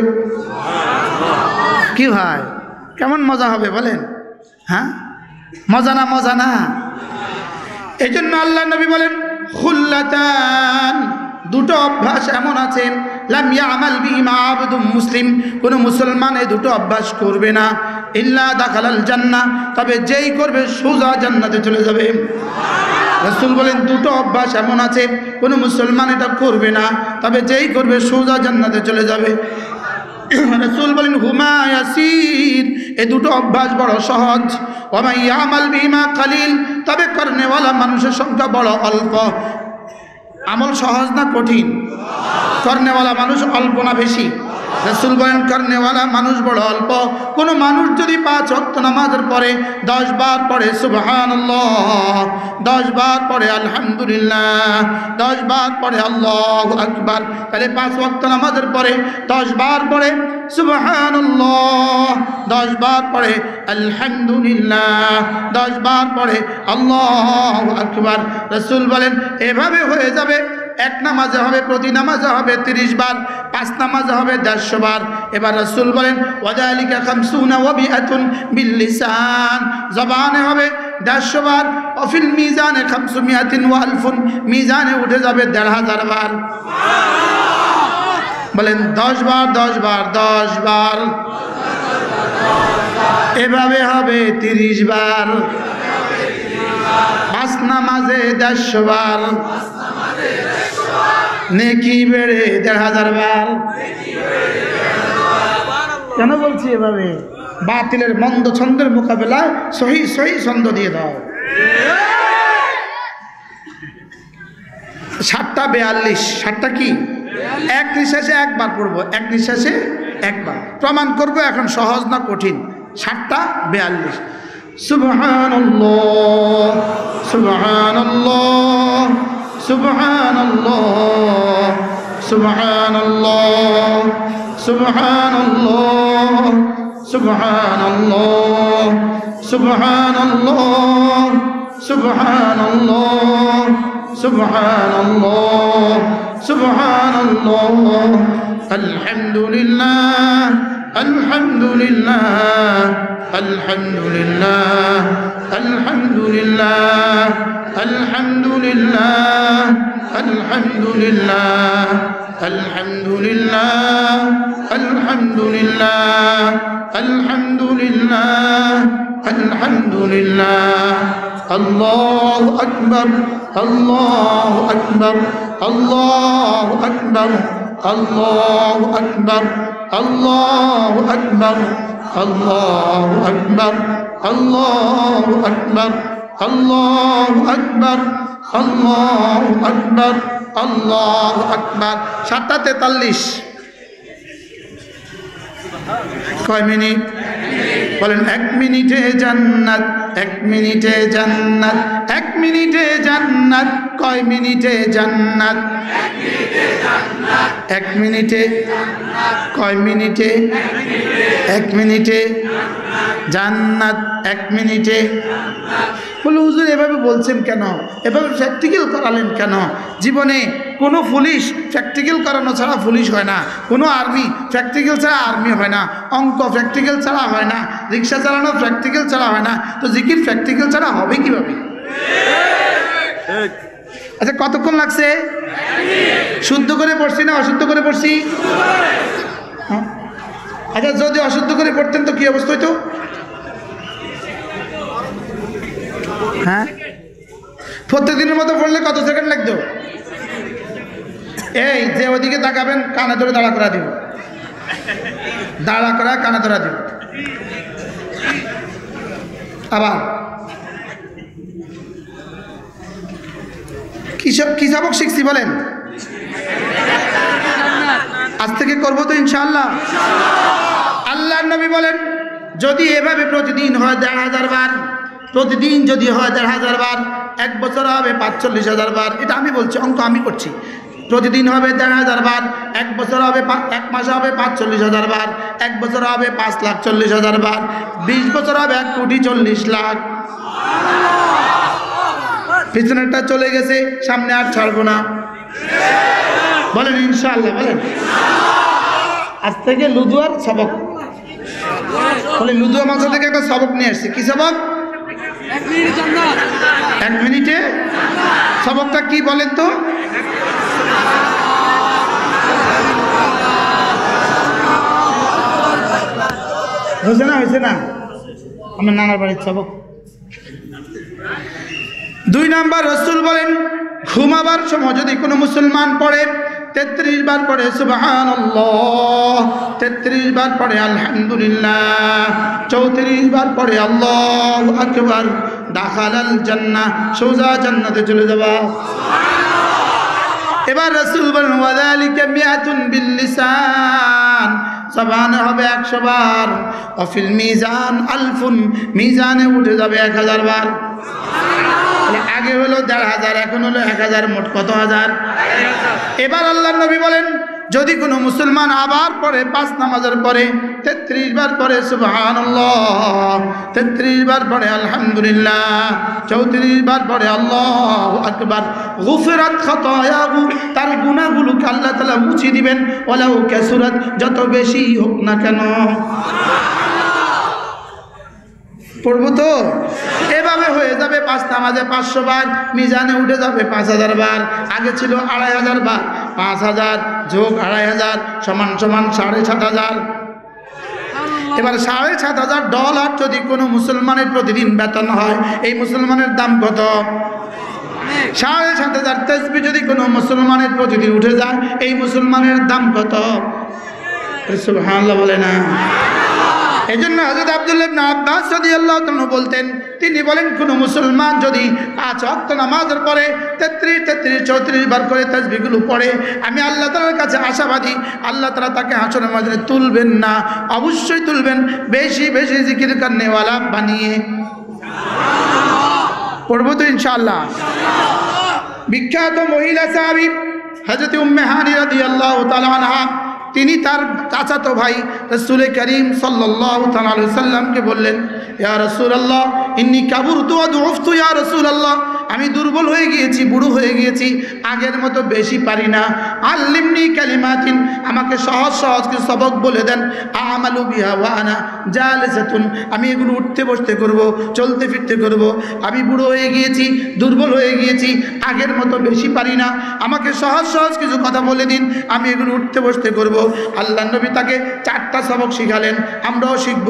কি ভাই, কেমন মজা হবে বলেন? হ্যাঁ, মজা না? মজা না? এই জন্য আল্লাহ নবী বলেন খুল্লাতান, দুটো অভ্যাস এমন আছে, লাম ইয়ামাল বিহিমা আবদুম মুসলিম, কোনো মুসলমান এই দুটো অভ্যাস করবে না, ইল্লা দাখালাল জান্নাহ, তবে যেই করবে সোজা জান্নাতে চলে যাবে। রাসূল বলেন দুটো অভ্যাস এমন আছে, কোনো মুসলমান এটা করবে না, তবে যেই করবে সোজা জান্নাতে চলে যাবে। রাসূল বলেন হুমা ইয়াসির, এই দুটো অভ্যাস বড় সহজ। ওয়া মান ইয়ামাল বিহিমা কালিল, তবে করনেওয়ালা মানুষের সংখ্যা বড় অল্প। আমল সহজ না কঠিন? করনেওয়ালা মানুষ অল্প না বেশি? রাসূল বলেন করনেওয়ালা মানুষ বড় অল্প। কোনো মানুষ যদি পাঁচ ওয়াক্ত নামাজের পরে দশ বার পড়ে সুবহানাল্লাহ, দশ বার পড়ে আলহামদুলিল্লাহ, দশ বার পড়ে আল্লাহু আকবার, তাহলে পাঁচ ওয়াক্ত নামাজের পরে দশ বার পড়ে সুবহানাল্লাহ, দশ বার পড়ে আলহামদুলিল্লাহ, দশ বার পড়ে আল্লাহু আকবার। রাসূল বলেন এভাবে হয়ে যাবে। এক নামাজে হবে, প্রতি নামাজে হবে তিরিশ বার, পাঁচ নামাজে হবে দেড়শো বার। এবার রাসূল বলেন ওয়াযালিকা খামসুনা ওয়া বিআতুন বিল লিসান, জবানে হবে দেড়শো বার, অফিল মিজানে খামসুমিয়াতিন ওয়া আলফুন, মিজানে উঠে যাবে দেড় হাজার বার। বলেন দশ বার দশ বার দশ বার, এভাবে হবে তিরিশ বার, পাঁচ নামাজে দেড়শো বার, নেকি বেড়ে দেড় হাজার বার। কেন বলছি এভাবে? বাতিলের মন্দ ছন্দের মোকাবেলায় সহি সহি ছন্দ দিয়ে দাও। সাতটা বেয়াল্লিশ, সাতটা কি? এক নিঃশ্বাসে একবার পড়বো, এক নিঃশ্বাসে একবার। প্রমাণ করবো এখন সহজ না কঠিন। সাতটা বেয়াল্লিশ। সুবহানাল্লাহ সুবহানাল্লাহ সুবহানাল্লাহ সুবহানাল্লাহ সুবহানাল্লাহ সুবহানাল্লাহ সুবহানাল্লাহ সুবহানাল্লাহ সুবহানাল্লাহ সুবহানাল্লাহ আলহামদুলিল্লাহ আলহামদুলিল্লাহ আলহামদুলিল্লাহ আলহামদুলিল্লাহ আলহামদুলিল্লাহ আলহামদুলিল্লাহ আলহামদুলিল্লাহ আলহামদুলিল্লাহ আলহামদুলিল্লাহ আলহামদুলিল্লাহ আল্লাহু আকবার আল্লাহু আকবার আল্লাহু আকবার আল্লাহু আকবার আল্লাহু আকবার আল্লাহু আকবার আল্লাহু আকবার আল্লাহু আকবার আল্লাহু আকবার আল্লাহু আকবার। সাতটা তেতাল্লিশ। কয় মিনিট? বলেন এক মিনিটে জান্নাত, এক মিনিটে জান্নাত, এক মিনিটে জান্নাত। কয় মিনিটে জান্নাত? এক মিনিটে। কয় মিনিটে? এক মিনিটে জান্নাত, এক মিনিটে। বলে হুজুর এভাবে বলছেন কেন, এভাবে প্র্যাকটিক্যাল করালেন কেন? জীবনে কোনো পুলিশ প্র্যাকটিক্যাল করানো ছাড়া পুলিশ হয় না, কোনো আর্মি প্র্যাকটিক্যাল ছাড়া আর্মি হয় না, অঙ্ক প্র্যাকটিক্যাল ছাড়া হয় না, রিক্সা চালানো প্র্যাকটিক্যাল ছাড়া হয় না, তো জিকির প্র্যাকটিক্যাল ছাড়া হবে কীভাবে? আচ্ছা কতক্ষণ লাগছে? শুদ্ধ করে পড়ছি না অশুদ্ধ করে পড়ছি? আচ্ছা যদি অশুদ্ধ করে পড়তেন তো কি অবস্থা হইতো? হ্যাঁ, প্রত্যেকদিনের মতো পড়লে কত সেকেন্ড লাগতো? এই যে ওদিকে তাকাবেন কানে ধরে দাঁড়া করা দিব, দাঁড়া করা কানে ধরা দিব। আবার কি সব কি সবক শিখছি বলেন? আজ থেকে করবো তো ইনশাআল্লাহ। আল্লাহর নবী বলেন যদি এভাবে প্রতিদিন হয় দেড় হাজার বার, প্রতিদিন যদি হয় দেড় হাজার বার, এক বছর হবে পাঁচচল্লিশ হাজার বার। এটা আমি বলছি, অঙ্ক আমি করছি। প্রতিদিন হবে দেড় হাজার বার, এক বছর হবে এক মাসে হবে পাঁচ চল্লিশ হাজার বার, এক বছর হবে পাঁচ লাখ চল্লিশ হাজার বার, বিশ বছর হবে এক কোটি চল্লিশ লাখ। পিছনেরটা চলে গেছে, সামনে আর ছাড়বো না, বলেন ইনশাআল্লাহ। বলেন আজ থেকে লুদুয়ার সবক, বলে লুদুয়া মাসা থেকে একটা সবক নিয়ে আসছি। কি সবক? এক মিনিটে সবকটা কি বলেন তো? হয়েছে না? হয়েছে না? আমার নানার বাড়ির সবক। দুই নাম্বার, রাসূল বলেন ঘুমাবার সময় যদি কোনো মুসলমান পড়ে তেত্রিশ বার পড়ে সুবহানাল্লাহ, তেত্রিশ বার পড়ে আলহামদুলিল্লাহ, চৌত্রিশ বার পড়ে আল্লাহু আকবার, দাখালাল জান্নাহ, সোজা জান্নাতে চলে যাবা। এবার রাসূল বলেন ওয়াযালিকা মিআতুন বিল লিসান, জবানে হবে একশো বার, অফিল মিজান আলফুন, মিজানে উঠে যাবে এক হাজার বার। আগে হলো দেড় হাজার, এখন হলো এক হাজার, মোট কত হাজার? এবার আল্লাহর নবী বলেন যদি কোনো মুসলমান আবার পড়ে পাঁচ নামাজের পরে তেত্রিশ বার পড়ে সুবহানাল্লাহ, তেত্রিশ বার পড়ে আলহামদুলিল্লাহ, চৌত্রিশ বার পড়ে আল্লাহু আকবার, গুফিরাত খাতায়াহু, তার গুনাহগুলোকে আল্লাহ তাআলা মুছিয়ে দিবেন, ওয়ালাউ কাসুরাত, যত বেশি হোক না কেন। পড়বো তো? এভাবে হয়ে যাবে পাঁচ নামাজে পাঁচশো বার, মিজানে উঠে যাবে পাঁচ হাজার বার। আগে ছিল আড়াই হাজার বার, পাঁচ হাজার যোগ আড়াই হাজার সমান সমান সাড়ে সাত হাজার। এবার সাড়ে সাত হাজার ডলার যদি কোনো মুসলমানের প্রতিদিন বেতন হয়, এই মুসলমানের দাম কত? সাড়ে সাত হাজার তাসবিহ যদি কোনো মুসলমানের প্রতিদিন উঠে যায়, এই মুসলমানের দাম কত? সুবহানাল্লাহ বলে না? এই জন্য হযরত আব্দুল্লাহ ইবনে আব্বাস রাদিয়াল্লাহু তাআলা বলতেন, তিনি বলেন কোনো মুসলমান যদি পাঁচ ওয়াক্ত নামাজের পরে তেত্রিশ তেত্রিশ চৌত্রিশ বার করে তাসবিহগুলো পড়ে, আমি আল্লাহ তাআলার কাছে আশাবাদী আল্লাহ তাআলা তাকে হাসরের ময়দানে তুলবেন না, অবশ্যই তুলবেন বেশি বেশি জিকির করনেওয়ালা বানিয়ে। পড়বো তো ইনশাআল্লাহ? বিখ্যাত মহিলা সাহাবী হযরত উম্মে হানি রাদিয়াল্লাহু তাআলা আনহা, তিনি তার চাচাতো ভাই রাসূল করিম সাল্লাল্লাহু তাআলা আলাইহি ওয়াসাল্লামকে বললেন, ইয়া রাসূলুল্লাহ ইন্নী কাবুরতু ওয়া দুফতু, ইয়া রাসূলুল্লাহ আমি দুর্বল হয়ে গিয়েছি, বুড়ো হয়ে গিয়েছি, আগের মতো বেশি পারি না, আল্লিমনি কালিমাতিন, আমাকে সহজ সহজ কিছু সবক বলে দেন, আমালু বিহা ওয়া আনা জালিসাতুন, আমি এগুলো উঠতে বসতে করব, চলতে ফিরতে করব, আমি বুড়ো হয়ে গিয়েছি, দুর্বল হয়ে গিয়েছি, আগের মতো বেশি পারি না, আমাকে সহজ সহজ কিছু কথা বলে দিন, আমি এগুলো উঠতে বসতে করব। আল্লাহর নবী তাকে চারটা সবক শিখালেন, আমরাও শিখব।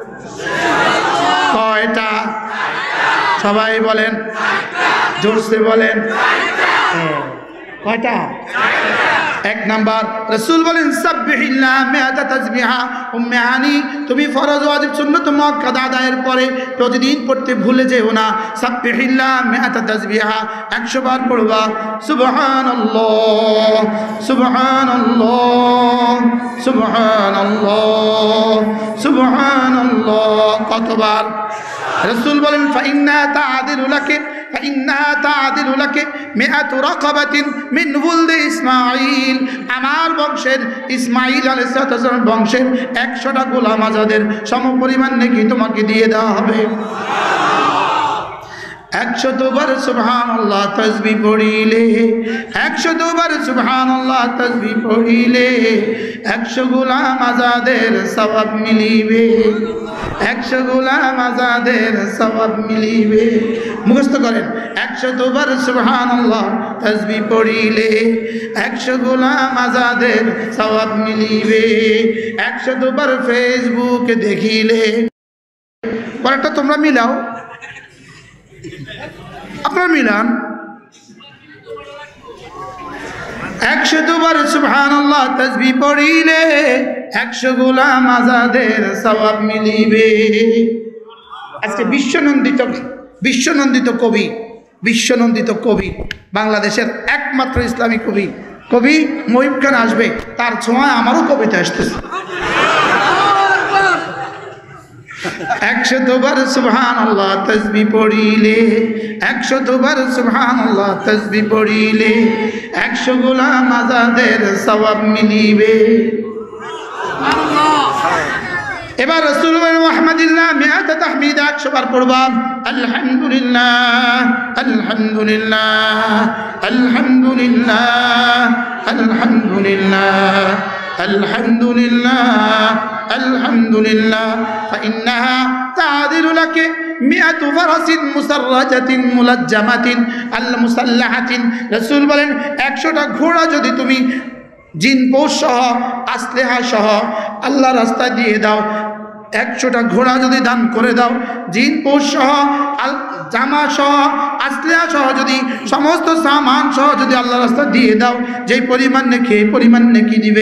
কয়টা? সবাই বলেন, জোরসে বলেন, কয়টা? এক নাম্বার, রাসূল বলেন সাব্বিহিল্লাহ মিআতা তাসবিহা। উম্মে হানি, তুমি ফরজ ওয়াজিব সুন্নাত মুআক্কাদ আদায়ের পরে প্রতিদিন পড়তে ভুলে যেও না, সাব্বিহিল্লাহ মিআতা তাসবিহা, একশো বার পড়বা। সুবহানাল্লাহ সুবহানাল্লাহ সুবহানাল্লাহ সুবহানাল্লাহ, কতবার? রাসূল বলেন ফাইন্না তাআদিলু লাকি ফাইন্না তাআদিলু লাকি মিআতু রাকাবাতিন মিন ওয়ালদি ইসমাঈল, আমার বংশের ইসমাঈল আলাইহিস সালাম বংশের একশোটা গোলাম আজাদের সমপরিমাণ নেকি তোমাকে দিয়ে দেওয়া হবে। একশো দুবার সুবহানাল্লাহ তাসবিহ পড়িলে, একশো দুবার সুবহানাল্লাহ তাসবিহ পড়িলে একশো গোলাম আজাদের সওয়াব মিলিবে, একশো গোলাম আজাদের সওয়াব মিলিবে। মুখস্থ করেন, একশো দুবার সুবহানাল্লাহ তাসবিহ পড়িলে একশো গোলাম আজাদের সওয়াব মিলিবে, একশো দুবার ফেসবুক দেখিলে। পরেরটা তোমরা মিলাও, আপনারা মিলান। একশো দুবার সুবহানাল্লাহ তাসবিহ পড়িলে একশো গোলাম আজাদের সওয়াব মিলিবে। আজকে বিশ্বনন্দিত বিশ্বনন্দিত কবি বিশ্বনন্দিত কবি বাংলাদেশের একমাত্র ইসলামী কবি কবি মহিব খান আসবে, তার ছোঁয়ায় আমারও কবিতা আসতেছে। একশতবার সুবহানাল্লাহ তাসবিহ পড়িলে, একশতবার সুবহানাল্লাহ তাসবিহ পড়িলে একশো গোলাম আজাদের সওয়াব মিলিবে। এবার রাসূল মুহাম্মাদুল্লাহ মিআত তাহমিদ একশো বার পড়বা। আলহামদুলিল্লাহ আলহামদুলিল্লাহ আলহামদুলিল্লাহ আলহামদুলিল্লাহ আলহামদুলিল্লাহ আলহামদুলিল্লাহ ফাইন্নাহা তা'দিলু লাকা মিআতু ফারাসিন মুসাররাজাতিন মুলাজ্জামাতিন আল মুসাল্লাহাতিন। রাসূল বলেন একশোটা ঘোড়া যদি তুমি জিন পৌষ সহ আসলেহা সহ আল্লাহ রাস্তায় দিয়ে দাও, একশোটা ঘোড়া যদি দান করে দাও, জিন পৌষ সহ আল জামা সহ আসলেহা সহ যদি সমস্ত সামান সহ যদি আল্লাহ রাস্তায় দিয়ে দাও, যেই পরিমাণ নেকি এই পরিমাণ নেকি দিবে।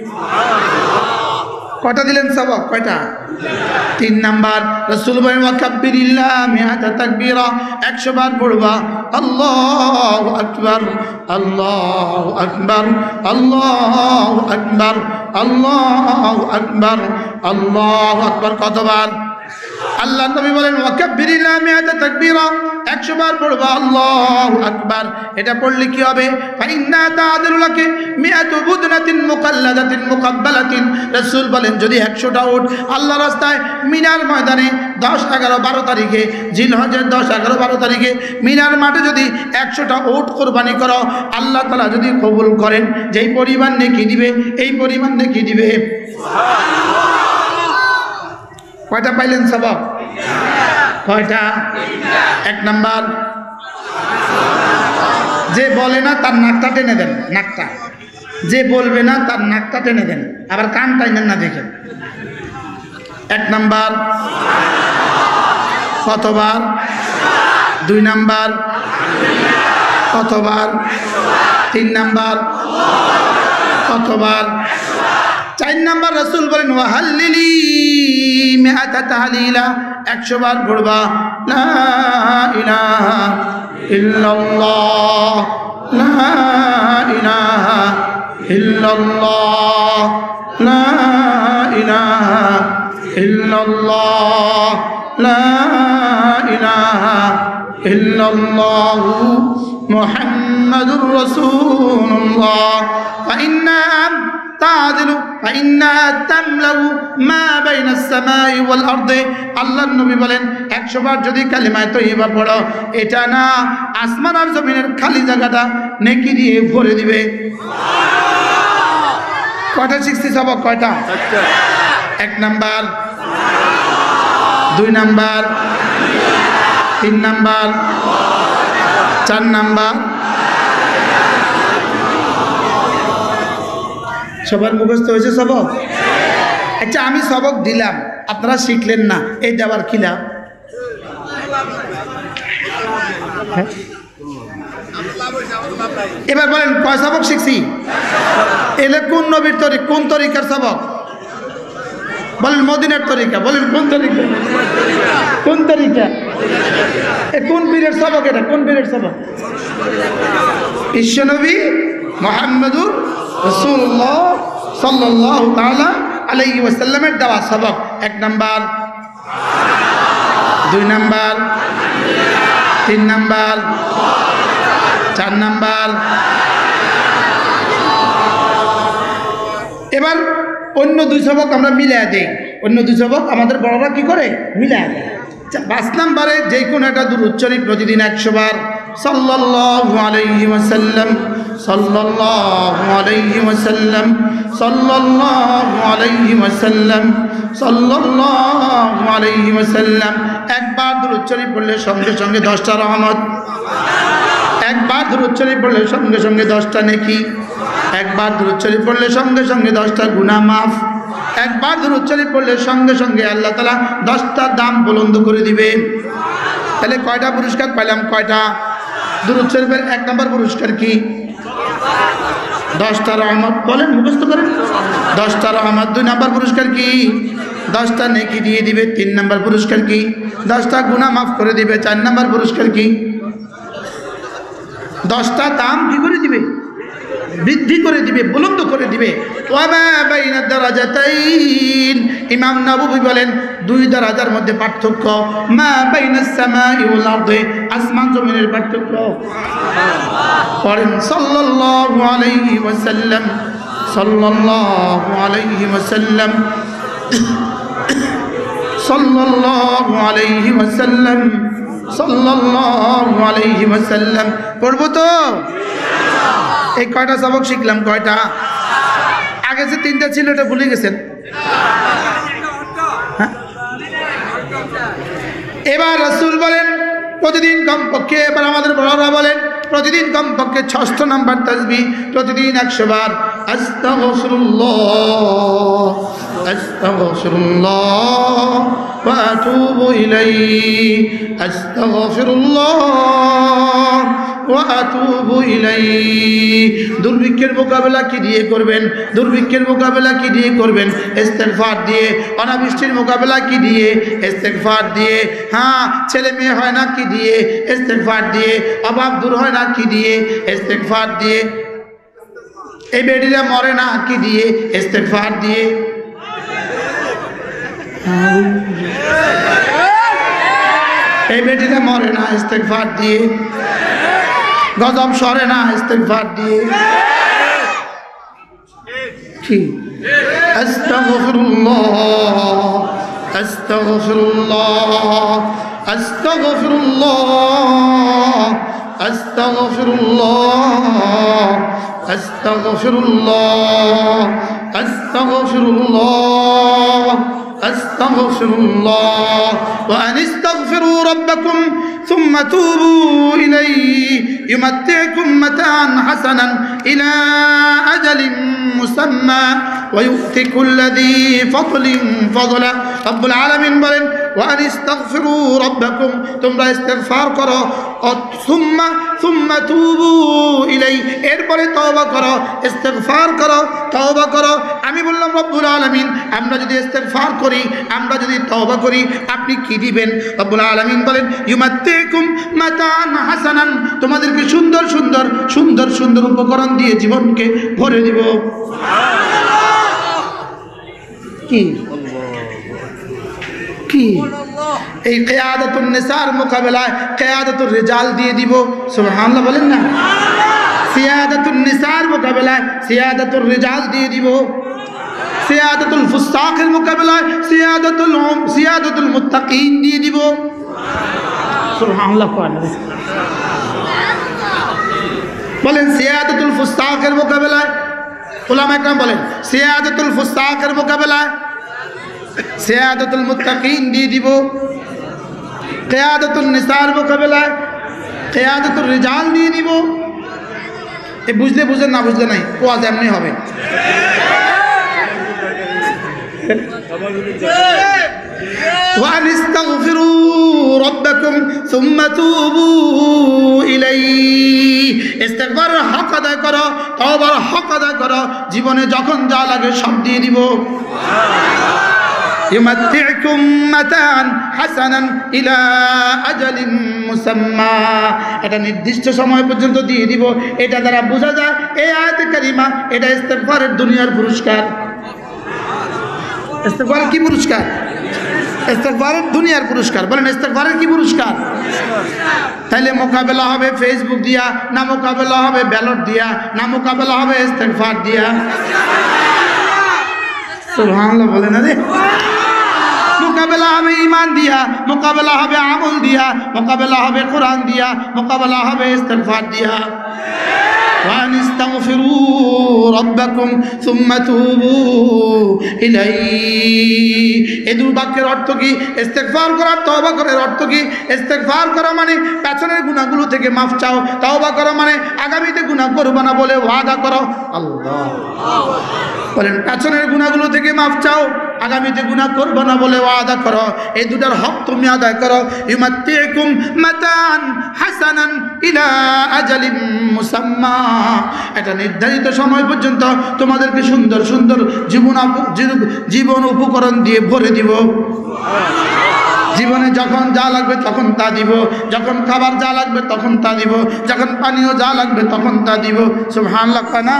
কয়টা দিলেন সবক? কয়টা? তিন নাম্বার রাসূল বলেন ওয়াকাব্বিরিল্লাহ মিআতা তাকবীরা একশো বার পড়বা। আল্লাহু আকবার আল্লাহু আকবার আল্লাহু আকবার আল্লাহু আকবার আল্লাহু আকবার। কতবার? আল্লাহ নবী বলেন ওয়াকাব্বিরিল্লাহ মিআতা তাকবীরা একশো বার পড়বা আল্লাহু আকবার। এটা পড়লে কি হবে? ফাইন্না তা'দিলু লাকা মিআতু বুদনাতিন মুকাল্লাদাতিন মুকাব্বালাতিন। রাসূল বলেন যদি একশোটা উট আল্লাহ রাস্তায় মিনার ময়দানে দশ এগারো বারো তারিখে জিলহজের দশ এগারো বারো তারিখে মিনার মাঠে যদি একশোটা উট কোরবানি করো, আল্লাহ তাআলা যদি কবুল করেন যেই পরিমাণ নেকি দিবে এই পরিমাণ নেকি দিবে। কয়টা পাইলেন সবক? কয়টা? এক নাম্বার যে বলে না তার নাকটা টেনে দেন, নাকটা যে বলবে না তার নাকটা টেনে দেন, আবার কান টাইনেন না দেখেন। এক নাম্বার কতবার? দুই নাম্বার কতবার? তিন নাম্বার কতবার? চার নাম্বার রাসূল বলেন ওয়াহাল্লিলি মিআতা তাহলিলা একশো বার পড়বা। লা ইলাহা ইল্লাল্লাহ লা ইলাহা ইল্লাল্লাহ লা ইলাহা ইল্লাল্লাহ লা ইলাহা ইল্লাল্লাহ মুহাম্মাদুর রাসূলুল্লাহ। ফাইন্না তা'দিলু ফাইন্না তামলাউ মা বাইনাস সামাই ওয়াল আরদি। আল্লাহর নবী বলেন একশো বার যদি কালিমা তয়্যিবা পড়ো, এটা না আসমান আর জমিনের খালি জায়গাটা নেকি দিয়ে ভরে দিবে। কয়টা শিখছি সবক? কয়টা? এক নাম্বার, দুই নাম্বার, তিন নাম্বার, চার নাম্বার। সবার মুখস্থ হয়েছে সবক? আচ্ছা আমি সবক দিলাম, আপনারা শিখলেন না, এই দেওয়ার কি লাভ? এবার বলেন কয় সবক শিখছি? এলে কোন নবীর তরিকা, কোন তরিকার সবক? বলেন মদিনার তরিকা। বলেন কোন তরিকা? কোন তরিকা? এ কোন পীরের সবক? এটা কোন পীরের সবক? বিশ্বনবী মুহাম্মদুর রাসূলুল্লাহ সাল্লাল্লাহু তাআলা আলাইহি ওয়াসাল্লামের দেওয়া সবক। এক নাম্বার, দুই নাম্বার, তিন নাম্বার, চার নাম্বার। এবার অন্য দুই সবক আমরা মিলাই দেই, অন্য দুই সবক আমাদের বড়রা কি করে? মিলাই দেয়। পাঁচ নাম্বারে যে কোনো একটা দুরূদ শরীফ প্রতিদিন একশো বার সাল্লাল্লাহু আলাইহি ওয়াসাল্লাম সাল্লাল্লাহু আলাইহি ওয়াসাল্লাম সাল্লাল্লাহু আলাইহি ওয়াসাল্লাম সাল্লাল্লাহু আলাইহি ওয়াসাল্লাম। একবার দুরূদ শরীফ পড়লে সঙ্গে সঙ্গে দশটা রহমত, একবার দুরূদ শরীফ পড়লে সঙ্গে সঙ্গে দশটা নেকি, একবার দুরূদ শরীফ পড়লে সঙ্গে সঙ্গে দশটা গুনাহ মাফ, একবার দুরূদ শরীফ পড়লে সঙ্গে সঙ্গে আল্লাহ তাআলা দশটা দাম বুলন্দ করে দিবে। তাহলে কয়টা পুরস্কার পেলাম? কয়টা? দুরূদ শরীফের এক নম্বর পুরস্কার কি? দশটা রহমত। বলেন মুখস্থ করেন। দশটা রহমত। দুই নম্বর পুরস্কার কি? দশটা নেকি দিয়ে দিবে। তিন নম্বর পুরস্কার কি? দশটা গুনাহ মাফ করে দিবে। চার নম্বর পুরস্কার কি? দশটা দাম কি করে দিবে? বৃদ্ধি করে দিবে, বুলন্দ করে দিবে। ওয়ামা বাইনা দারাজাতাইন, ইমাম নববী বলেন দুই দরজার মধ্যে পার্থক্য। মা বাইনাস সামাই ওয়াল আরদি, আসমান জমিনের পার্থক্য। পড়েন সাল্লাল্লাহু আলাইহি ওয়াসাল্লাম, সাল্লাল্লাহু আলাইহি ওয়াসাল্লাম, সাল্লাল্লাহু আলাইহি ওয়াসাল্লাম, সাল্লাল্লাহু আলাইহি ওয়াসাল্লাম। পড়বো তো? এই কয়টা সবক শিখলাম? কয়টা? আগে যে তিনটা ছিল ওটা ভুলে গেছেন? হ্যাঁ? এবার রাসূল বলেন প্রতিদিন কমপক্ষে, এবার আমাদের বড়রা বলেন প্রতিদিন কমপক্ষে ছশো নাম্বার তাসবিহ, প্রতিদিন একশো বার আস্তাগফিরুল্লাহ আস্তাগফিরুল্লাহ ওয়া আতুবু ইলাইহি, আস্তাগফিরুল্লাহ ওয়া আতুবু ইলাইহি। দুর্ভিক্ষের মোকাবেলা কি দিয়ে করবেন? দুর্ভিক্ষের মোকাবেলা কি দিয়ে করবেন? ইস্তেগফার দিয়ে। অনাবৃষ্টির মোকাবেলা কি দিয়ে? ইস্তেগফার দিয়ে। হ্যাঁ, ছেলে মেয়ে হয় না কি দিয়ে? ইস্তেগফার দিয়ে। অভাব দূর হয় না কি দিয়ে? ইস্তেগফার দিয়ে। এই বেডিরা মরে না কি দিয়ে? ইস্তেগফার দিয়ে। এই বেডিরা মরে না ইস্তেগফার দিয়ে। গজব সরে না ইস্তেগফার দিয়ে। কি? আস্তাগফিরুল্লাহ আস্তাগফিরুল্লাহ আস্তাগফিরুল্লাহ আস্তাগফিরুল্লাহ আস্তাগফিরুল্লাহ আস্তাগফিরুল্লাহ আস্তাগফিরুল্লাহ ওয়া আনিস্তাগফিরু রাব্বাকুম সুম্মা তুবু ইলাইহি ইউমাত্তিউকুম মাতাআন হাসানান ইলা আজালিন মুসাম্মা ওয়া ইউতি কুল্লি যী ফাদলিন ফাদলা। রব্বুল আলামিন বলেন ওয়া আনিস্তাগফিরু রাব্বাকুম, তোমরা ইস্তিগফার করো, সুম্মা সুম্মা তুবু ইলাইহি, এরপরে তওবা করো, ইস্তিগফার করো, তওবা করো। আমি বললাম রব্বুল আলামিন আমরা যদি ইস্তিগফার করি, আমরা যদি তওবা করি, আপনি কি দিবেন? রব্বুল আলামিন বলেন ইউমাত্তিউকুম মাতাআন হাসানান, তোমাদেরকে সুন্দর সুন্দর সুন্দর সুন্দর উপকরণ দিয়ে জীবনকে ভরে দিব। কি কি? এই কিয়াদাতুন নিসার মোকাবেলায় কিয়াদাতুর রিজাল দিয়ে দিব। সুবহানাল্লাহ বলেন না? সিয়াদাতুন নিসার মোকাবেলায় সিয়াদাতুর রিজাল দিয়ে দিব। সিয়াদাতুল ফুসাকের মোকাবেলায় সিয়াদাতুল সিয়াদাতুল মুত্তাকিন দিয়ে দিব। সুবহানাল্লাহ বলেন। সিয়াদাতুল ফুসাকের মোকাবেলায় উলামা ইকরাম বলেন সিয়াদাতুল ফুসাকের মোকাবেলায় সিয়াদাতুল মুত্তাকিন দিয়ে দিব। কিয়াদাতুন নিসার মোকাবেলায় কিয়াদাতুর রিজাল দিয়ে দিব। এ বুঝলে বুঝলেন, না বুঝলে নাই, ওয়াজ এমনি হবে। ওয়া আনিস্তাগফিরু রাব্বাকুম সুম্মা তুবু ইলাইহি, ইস্তিগফারের হক আদায় করো, তওবার হক আদায় করো, জীবনে যখন যা লাগে সব দিয়ে দিব। ইউমাত্তিউকুম মাতাআন হাসানান ইলা আজালিন মুসাম্মা, এটা নির্দিষ্ট সময় পর্যন্ত দিয়ে দিব। এটা দ্বারা বোঝা যায় এই আয়াতে কারিমা এটা ইস্তিগফারের দুনিয়ার পুরস্কার। ইস্তিগফারের কি পুরস্কার? ইস্তিগফারের দুনিয়ার পুরস্কার। বলেন ইস্তিগফারের কি পুরস্কার? তাহলে মোকাবেলা হবে ফেসবুক দিয়া, না মোকাবেলা হবে ব্যালট দিয়া, না মোকাবেলা হবে ইস্তিগফার দিয়া। সুবহানাল্লাহ বলেন না রে। মোকাবেলা হবে ঈমান দিয়া, মোকাবেলা হবে আমল দিয়া, মোকাবেলা হবে কোরআন দিয়া, মোকাবেলা হবে ইস্তিগফার দিয়া। ওয়ানিস্তাগফিরু রাব্বাকুম সুম্মা তুবু ইলাইহি, এই দুই বাক্যের অর্থ কি? ইস্তিগফার করা, তওবা করার অর্থ কি? ইস্তিগফার করা মানে পেছনের গুনাহগুলো থেকে মাফ চাও, তওবা করা মানে আগামীতে গুনাহ করবে না বলে ওয়াদা করো। আল্লাহ বলেন পেছনের গুনাহগুলো থেকে মাফ চাও, আগামীতে গুনাহ করবে না বলে ওয়াদা করো। এই দুটার হক তুমি আদায় করো। ইউমাত্তিউকুম মাতাআন হাসানান ইলা আজালিন মুসাম্মা, একটা নির্ধারিত সময় পর্যন্ত তোমাদেরকে সুন্দর সুন্দর জীবন জীবন উপকরণ দিয়ে ভরে দিব। জীবনে যখন যা লাগবে তখন তা দিব, যখন খাবার যা লাগবে তখন তা দিব, যখন পানীয় যা লাগবে তখন তা দিব। সুবহানাল্লাহ না?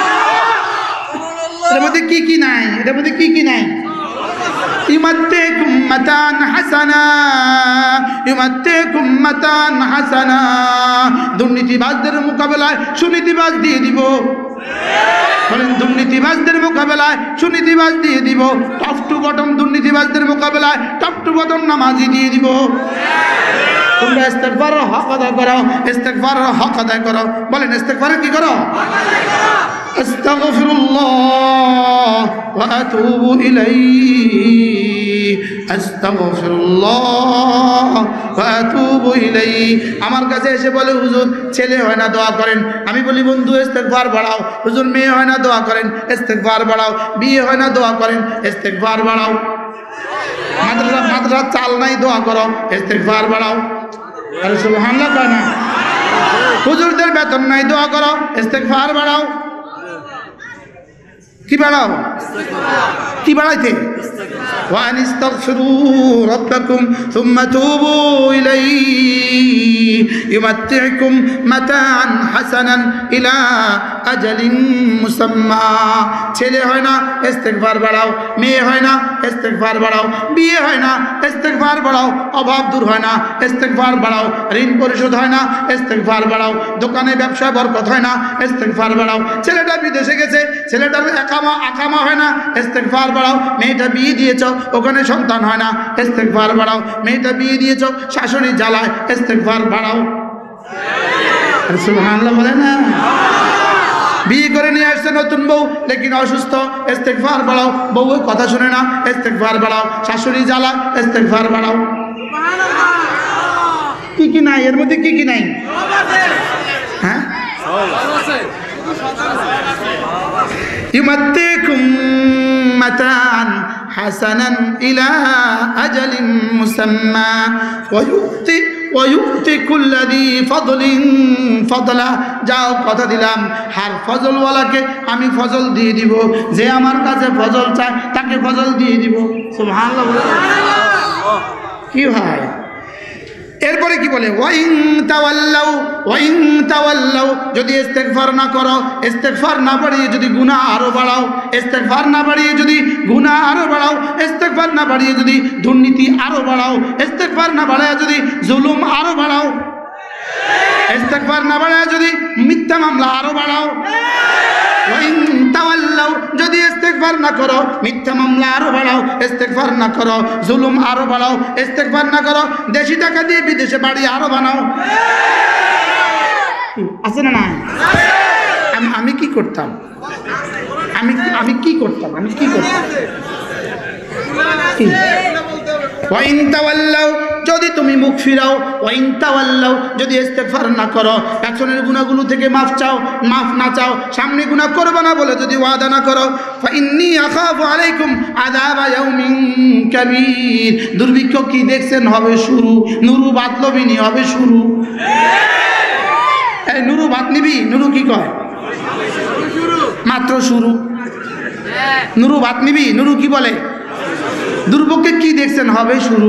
এর মধ্যে কি কি নাই? এর মধ্যে কি কি নাই? ইউমাত্তিকুম মাতান হাসানা, ইউমাত্তিকুম মাতান হাসানা। দুর্নীতিবাজদের মোকাবেলায় সুনীতিবাজ দিয়ে দিব। বলেন, দুর্নীতিবাজদের মোকাবেলায় সুনীতিবাজ দিয়ে দিব। টপ টু বটম দুর্নীতিবাজদের মোকাবেলায় টপ টু বটম নামাজি দিয়ে দিব। তোমরা ইস্তেগফারের হক আদায় করো, ইস্তেগফারের হক আদায় করো। বলেন, ইস্তেগফারের কি করো? আস্তাগফিরুল্লাহ ওয়া আতুবু ইলাইহি, আস্তাগফিরুল্লাহ ওয়া আতুবু ইলাইহি। আমার কাছে এসে বলে, হুজুর ছেলে হয় না, দোয়া করেন। আমি বলি, বন্ধু ইস্তেগফার বাড়াও। হুজুর মেয়ে হয় না, দোয়া করেন। ইস্তেগফার বাড়াও। বিয়ে হয় না, দোয়া করেন। ইস্তেগফার বাড়াও। মাদ্রাসা মাদ্রাসা চাল নাই, দোয়া করো। ইস্তেগফার বাড়াও। আরে সুবহানাল্লাহ কয় না? হুজুরদের বেতন নাই, দোয়া করো। ইস্তেগফার বাড়াও। কি বাড়াও? কি বাড়াইতে? ওয়ান ইস্তাগফিরু রাব্বাকুম সুম্মা তুবু ইলাইহি ইউমাত্তিউকুম মাতাআন হাসানান ইলা আজালিন মুসাম্মা। ছেলে হয় না, ইস্তেগফার বাড়াও। মেয়ে হয় না, ইস্তেগফার বাড়াও। বিয়ে হয় না, ইস্তেগফার বাড়াও। অভাব দূর হয় না, ইস্তেগফার বাড়াও। ঋণ পরিশোধ হয় না, ইস্তেগফার বাড়াও। দোকানে ব্যবসা বরকত হয় না, ইস্তেগফার বাড়াও। ছেলেটা বিদেশে গেছে, ছেলেটার একামা আকামা হয় না, ইস্তেগফার বাড়াও। মেয়েটা বিয়ে দিয়েছ, ওখানে সন্তান হয় না, ইস্তেগফার বাড়াও। মেয়েটা বিয়ে দিয়েছ, শাশুড়ি জ্বালায়, ইস্তেগফার বাড়াও। সুবহানাল্লাহ বলে না? বিয়ে করে নিয়ে আসছে নতুন বউ, লেকিন অসুস্থ, ইস্তেগফার বাড়াও। বউ কথা শুনে না, ইস্তেগফার বাড়াও। শাশুড়ি জ্বালা, ইস্তেগফার বাড়াও। কি কি নাই এর মধ্যে? কি কি নাই? হ্যাঁ, ইউমাত্তিকুম মাতাআন হাসানান ইলা আজালিন মুসাম্মা ওয়া ইউতি ওয়া ইউতি কুল্লাযী ফাদলিন ফাদলা। যাও, কথা দিলাম, হার ফজলওয়ালাকে আমি ফজল দিয়ে দিব। যে আমার কাছে ফজল চায় তাকে ফজল দিয়ে দিব। সুবহানাল্লাহ। কি ভাই? এরপরে কি বলে? ওয়াইন তাওয়াল্লাউ, ওয়াইন তাওয়াল্লাউ, যদি ইস্তেগফার না করো, ইস্তেগফার না বাড়িয়ে যদি গুনাহ আরো বাড়াও, ইস্তেগফার না বাড়িয়ে যদি গুনাহ আরো বাড়াও, ইস্তেগফার না বাড়িয়ে যদি দুর্নীতি আরো বাড়াও, ইস্তেগফার না বাড়ায় যদি জুলুম আরো বাড়াও, ইস্তেগফার না বাড়ায় যদি মিথ্যা মামলা আরো বাড়াও, ওয়াইন তাওয়াল্লাউ, যদি ইস্তেগফার না করো, মিথ্যা মামলা আরো বাড়াও, ইস্তেগফার না করো, জুলুম আরো বাড়াও, ইস্তেগফার না করো, দেশি টাকা দিয়ে বিদেশে বাড়ি আরো বানাও। আছে না? না, আমি আমি কি করতাম? আমি আমি কি করতাম? আমি কি করতাম? ওয়াইন তাওয়াল্লাউ, যদি তুমি মুখ ফিরাও, ওয়াইন তাওয়াল্লাউ, যদি ইস্তেগফার না করো, পেছনের গুনাহগুলো থেকে মাফ চাও, মাফ না চাও, সামনে গুনাহ করবে না বলে যদি ওয়াদা না করো, ফাইন্নী আখাফু আলাইকুম আযাবা ইয়াউমিন কাবীর। দুর্ভিক্ষ কি দেখছেন? হবে শুরু। নুরু ভাত লবিনি, হবে শুরু। এই নুরু ভাত নিবি? নুরু কি কয়? মাত্র শুরু। নুরু ভাত নিবি? নুরু কি বলে? দুর্ভিক্ষে কি দেখছেন? হবে শুরু।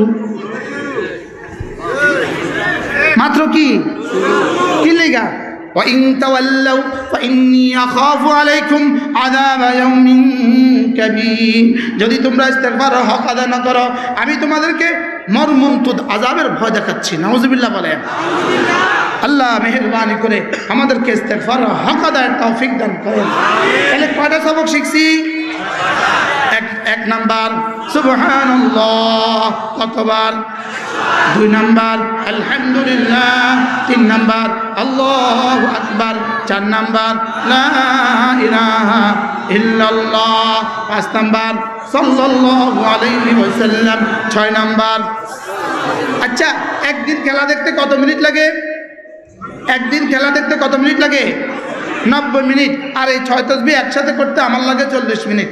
মাত্র কি কি লেগা? ওয়াইন তাওয়াল্লাউ ফাইন্নী আখাফু আলাইকুম আযাবা ইয়াউমিন কাবীর। যদি তোমরা ইস্তেগফারের হক আদায় না করো, আমি তোমাদেরকে মর্মন্তুদ আযাবের ভয় দেখাচ্ছি। নাউযুবিল্লাহ বলেন। আল্লাহ মেহেরবানি করে আমাদেরকে ইস্তেগফারের হক আদায়ের তৌফিক দান করেন। তাহলে কয়টা সবক শিখছি? এক এক নাম্বার সুবহানাল্লাহ কতবার? দুই নাম্বার আলহামদুলিল্লাহ। তিন নাম্বার আল্লাহু আকবার। চার নাম্বার লা ইলাহা ইল্লাল্লাহ। পাঁচ নাম্বার সাল্লাল্লাহু আলাইহি ওয়াসাল্লাম। ছয় নাম্বার, আচ্ছা একদিন খেলা দেখতে কত মিনিট লাগে? একদিন খেলা দেখতে কত মিনিট লাগে? নব্বই মিনিট। আর এই ছয় তাসবিহ একসাথে করতে আমার লাগে চল্লিশ মিনিট।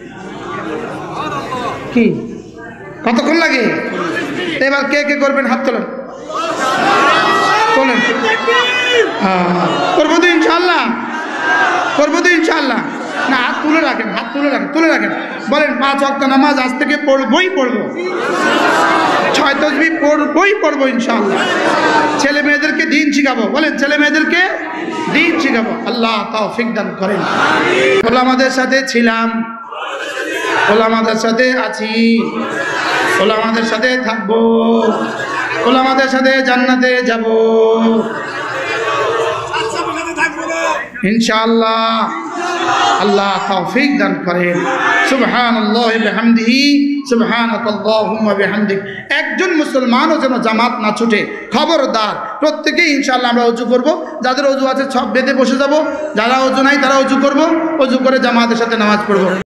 কি কতক্ষণ লাগে? এবার কে কে করবেন? হাত তোলেন, তোলেন। করবো তো ইনশাল্লাহ, করবো তো ইনশাল্লাহ। না, হাত তুলে রাখেন, হাত তুলে রাখেন, তুলে রাখেন। বলেন, পাঁচ ওয়াক্ত নামাজ আজ থেকে পড়বই পড়বো। ছয় তসবিহ পড়বই পড়বো ইনশাআল্লাহ। ছেলে মেয়েদেরকে দিন শিখাবো, বলেন ছেলে মেয়েদেরকে দিন শিখাবো। আল্লাহ তৌফিক দান করেন। ওলামাদের সাথে ছিলাম, ওলামাদের সাথে আছি, ওলামাদের সাথে থাকবো, ওলামাদের সাথে জান্নাতে যাব ইনশাআল্লাহ। আল্লাহ তৌফিক দান করেন। সুবহানাল্লাহি ওয়া বিহামদিহি সুবহানাকাল্লাহুম্মা বিহামদিক। একজন মুসলমানও যেন জামাত না ছুটে, খবরদার। প্রত্যেকেই ইনশাআল্লাহ আমরা ওযু করব, যাদের ওযু আছে সব বেঁধে বসে যাব, যারা ওযু নাই তারা ওযু করব, ওযু করে জামাতের সাথে নামাজ পড়ব।